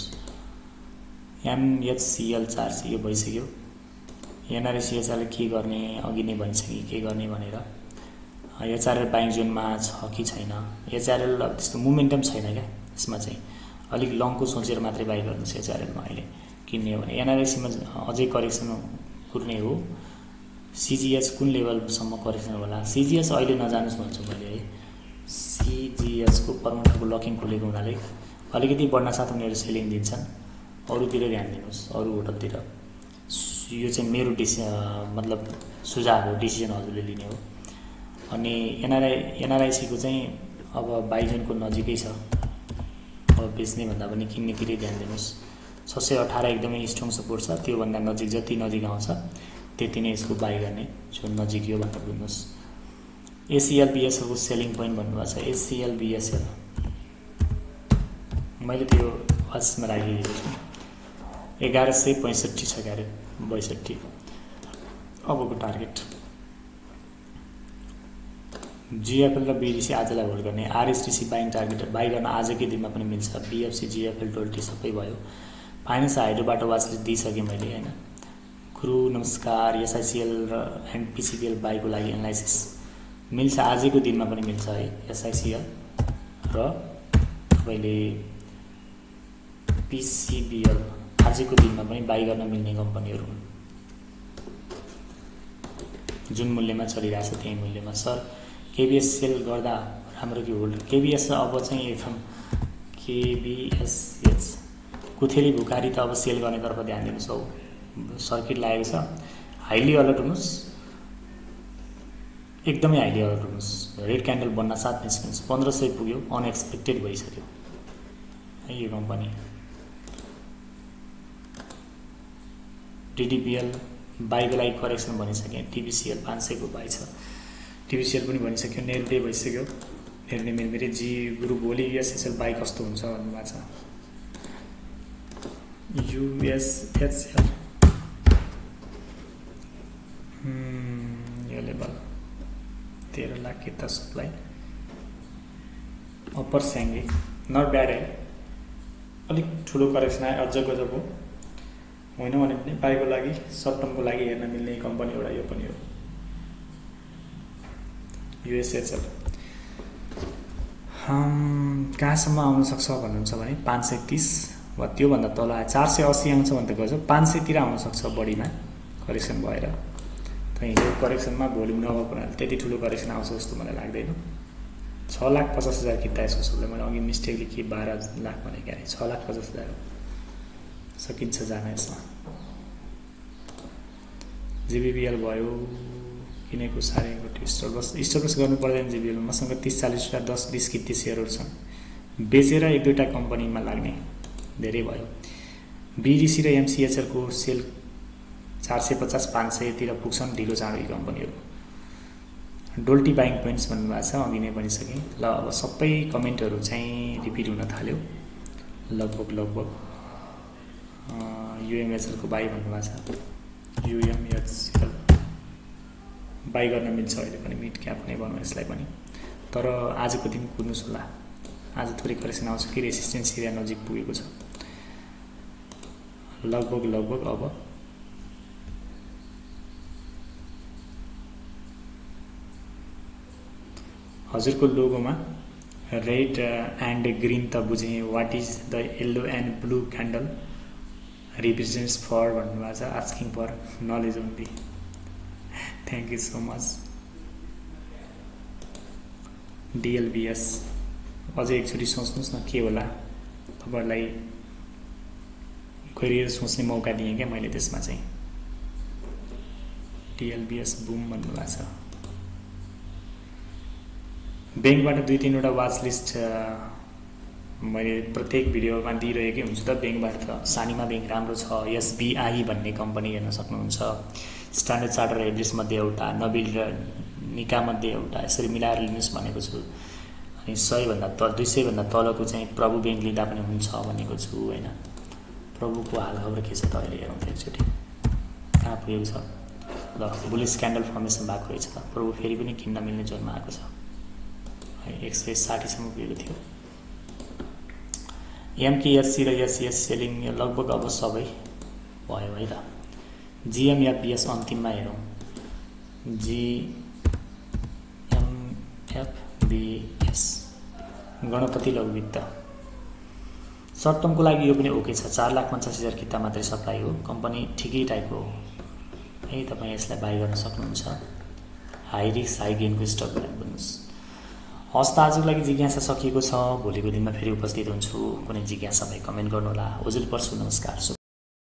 एमएचसिएल चार सय यो भइसक्यो। एनआरएसिएचएल के गर्ने, अघि नै भनिसकेँ के गर्ने भनेर। एचआरएल बाइङ जोनमा छ कि छैन, एचआरएल अब त्यस्तो मोमेन्टम छैन क्या यसमा चाहिँ, अलिक लङको सोचेर मात्रै बाई गर्नुहोस् एचआरएलमा अहिले किन्ने हो भने। एनआरएसीमा अझै करेक्सन कुर्ने हो। सिजिएच कुन लेभलसम्म करेक्सन होला, सिजिएच अहिले नजानुहोस् भन्छु मैले है। सिजिएचको परमाणुको लकिङ खोलेको हुनाले अलिकति बढ्न साथ उनीहरू सेलिङ दिन्छन्, अरूतिर ध्यान दिनुहोस्, अरू होटलतिर। यो चाहिँ मेरो डिसि मतलब सुझाव हो, डिसिजन हजुरले लिने हो। अनि एनआरआई एनआरआइसीको चाहिँ अब बाइजनको नजिकै छ, अब बेच्ने भन्दा पनि किन्नेतिरै ध्यान दिनुहोस्। छ सय अठार एकदमै स्ट्रङ सपोर्ट छ, त्योभन्दा नजिक जति नजिक आउँछ त्यति नै यसको बाई गर्ने, जो नजिक यो भनेर बुझ्नुहोस्। एसिएल बिएसएलको सेलिङ पोइन्ट भन्नुभएको छ। एसिएल बिएसएल मैले त्यो वाचमा राखिदिएको छु। एघार सय पैँसठी छ क्यारे, बैसठी अबको टार्गेट। जिएफएल र बिडिसी आजलाई होल्ड गर्ने। आरएसटिसी बाइङ टार्गेट बाई गर्न आजकै दिनमा पनि मिल्छ। बिएफसी जिएफएल डोल्टी सबै भयो। फाइनेन्स हाइड्रोबाट वाचलिस्ट दिइसकेँ मैले होइन। गुरु नमस्कार। एसआइसिएल र एन्ड पिसिबिएल बाईको लागि एनालाइसिस मिल्छ, आजैको दिनमा पनि मिल्छ है। एसआइसिएल र तपाईँले पिसिबिएल आजको दिनमा पनि बाई गर्न मिल्ने कम्पनीहरू हुन्, जुन मूल्यमा चलिरहेछ त्यही मूल्यमा। सर केबिएस सेल गर्दा राम्रो कि होल्ड? केबिएस अब चाहिँ एकदम केबिएसएच कुथेली भुकारी त अब सेल गर्नेतर्फ ध्यान दिनुहोस्। हौ सर्किट लागेको छ, हाइली अलर्ट हुनुहोस्, एकदमै हाइली अलर्ट हुनुहोस्। रेड क्यान्डल बन्न साथ निस्किनुहोस्। पन्ध्र सय पुग्यो, अनएक्सपेक्टेड भइसक्यो है यो कम्पनी। डिडिपिएल बाईको लागि करेक्सन भनिसकेँ। टिबिसिएल पाँच सयको बाई छ, टिबिसिएल पनि भनिसक्यो। निर्दय भइसक्यो, निर्णय मिलमिरे। जी गुरु भोलि युएसएसएल बाई कस्तो हुन्छ भन्नुभएको छ। युएसएचएल यो लेभल तेह्र लाख किता supply. Upper Syange not bad है, अलिक ठुलो करेक्सन आयो, अझ गजब हो होइन भने पनि बाईको लागि सर्ट टर्मको लागि हेर्न मिल्ने कम्पनी एउटा यो पनि हो युएसएचएल। कहाँसम्म आउन सक्छ भन्नुहुन्छ भने पाँच सय तिस वा त्योभन्दा तल आयो। चार सय अस्सी आउँछ भने त गजब, पाँच सयतिर आउन सक्छ बढीमा करेक्सन भएर। त हिजो करेक्सनमा भोल्युम नभएको हुनाले त्यति ठुलो करेक्सन आउँछ जस्तो मलाई लाग्दैन। छ लाख पचास हजार किता यसको सबैलाई मैले अघि मिस्टेकले के बाह्र लाख भनेको अरे छ लाख पचास हजार सकिन्छ जान यसमा। जिबिबिएल भयो किनेको साह्रै गोटी स्टोरबस स्टोरबस गर्नु पर्दैन जिबिएल मसँग तीस चालीसवटा दस बीस किति सेयरहरू छन् बेचेर एक दुईवटा कम्पनीमा लाग्ने धेरै भयो। बिडिसी र एमसिएचएलको सेल चार सय पचास पाँच सयतिर पुग्छन् ढिलो चाँडो यी कम्पनीहरू। डोल्टी बाइङ पोइन्ट्स भन्नुभएको छ अघि नै भनिसकेँ। ल अब सबै कमेन्टहरू चाहिँ रिपिट हुन थाल्यो लगभग लगभग। युएमएचएलको बाई भन्नुभएको छ। युएमएचएल बाई गर्न मिल्छ अहिले पनि मिड क्याप नै भनौँ यसलाई पनि। तर आजको दिन कुद्नुहोस् होला आज थोरै करेक्सन आउँछ कि रेसिस्टेन्स एरिया नजिक पुगेको छ लगभग लगभग। अब हजुरको लोगोमा रेड एन्ड ग्रीन त बुझेँ what is the yellow and blue candle represents for भन्नुभएको छ asking for knowledge only. Thank you so much. DLBS अझै एकचोटि सोच्नुहोस् न के होला तपाईँहरूलाई गएर सोच्ने मौका दिएँ क्या मैले त्यसमा चाहिँ। डिएलबिएस बुम भन्नुभएको छ। ब्याङ्कबाट दुई तिनवटा वाच लिस्ट मैले प्रत्येक भिडियोमा दिइरहेकै हुन्छु त। ब्याङ्कबाट त सानिमा ब्याङ्क राम्रो छ, एसबिआई भन्ने कम्पनी हेर्न सक्नुहुन्छ, स्ट्यान्डर्ड चार्टर एभरेज मध्ये एउटा, नबिल र निका मध्ये एउटा, यसरी मिलाएर लिनुहोस् भनेको छु। अनि सयभन्दा तल दुई सयभन्दा तलको चाहिँ प्रभु ब्याङ्क लिँदा पनि हुन्छ भनेको छु होइन। प्रभुको हालखबर के छ त अहिले हेरौँ त एकचोटि कहाँ पुगेको छ। ल बुलिस क्यान्डल फर्मेसन भएको रहेछ त। प्रभु फेरि पनि किन्न मिल्ने जोनमा आएको छ एक सय साठीसम्म पुगेको थियो। एमकेएससी र एससिएस सेलिङ लगभग अब सबै भयो है त। जिएमएफबिएस अन्तिममा हेरौँ। जिएमएफबिएस गणपति लघुवित्त सर्ट टर्मको लागि यो पनि ओके छ। चार लाख पचास हजार किता मात्रै सप्लाई हो। कम्पनी ठिकै टाइपको हो है। तपाईँ यसलाई बाई गर्न सक्नुहुन्छ। हाई रिस्क हाई गेनको स्टक भन्नुहोस्। हस् त आजको लागि जिज्ञासा सकिएको छ। भोलिको दिनमा फेरि उपस्थित हुन्छु। कुनै जिज्ञासा भए कमेन्ट गर्नुहोला। ओजेल पर्छु। नमस्कार।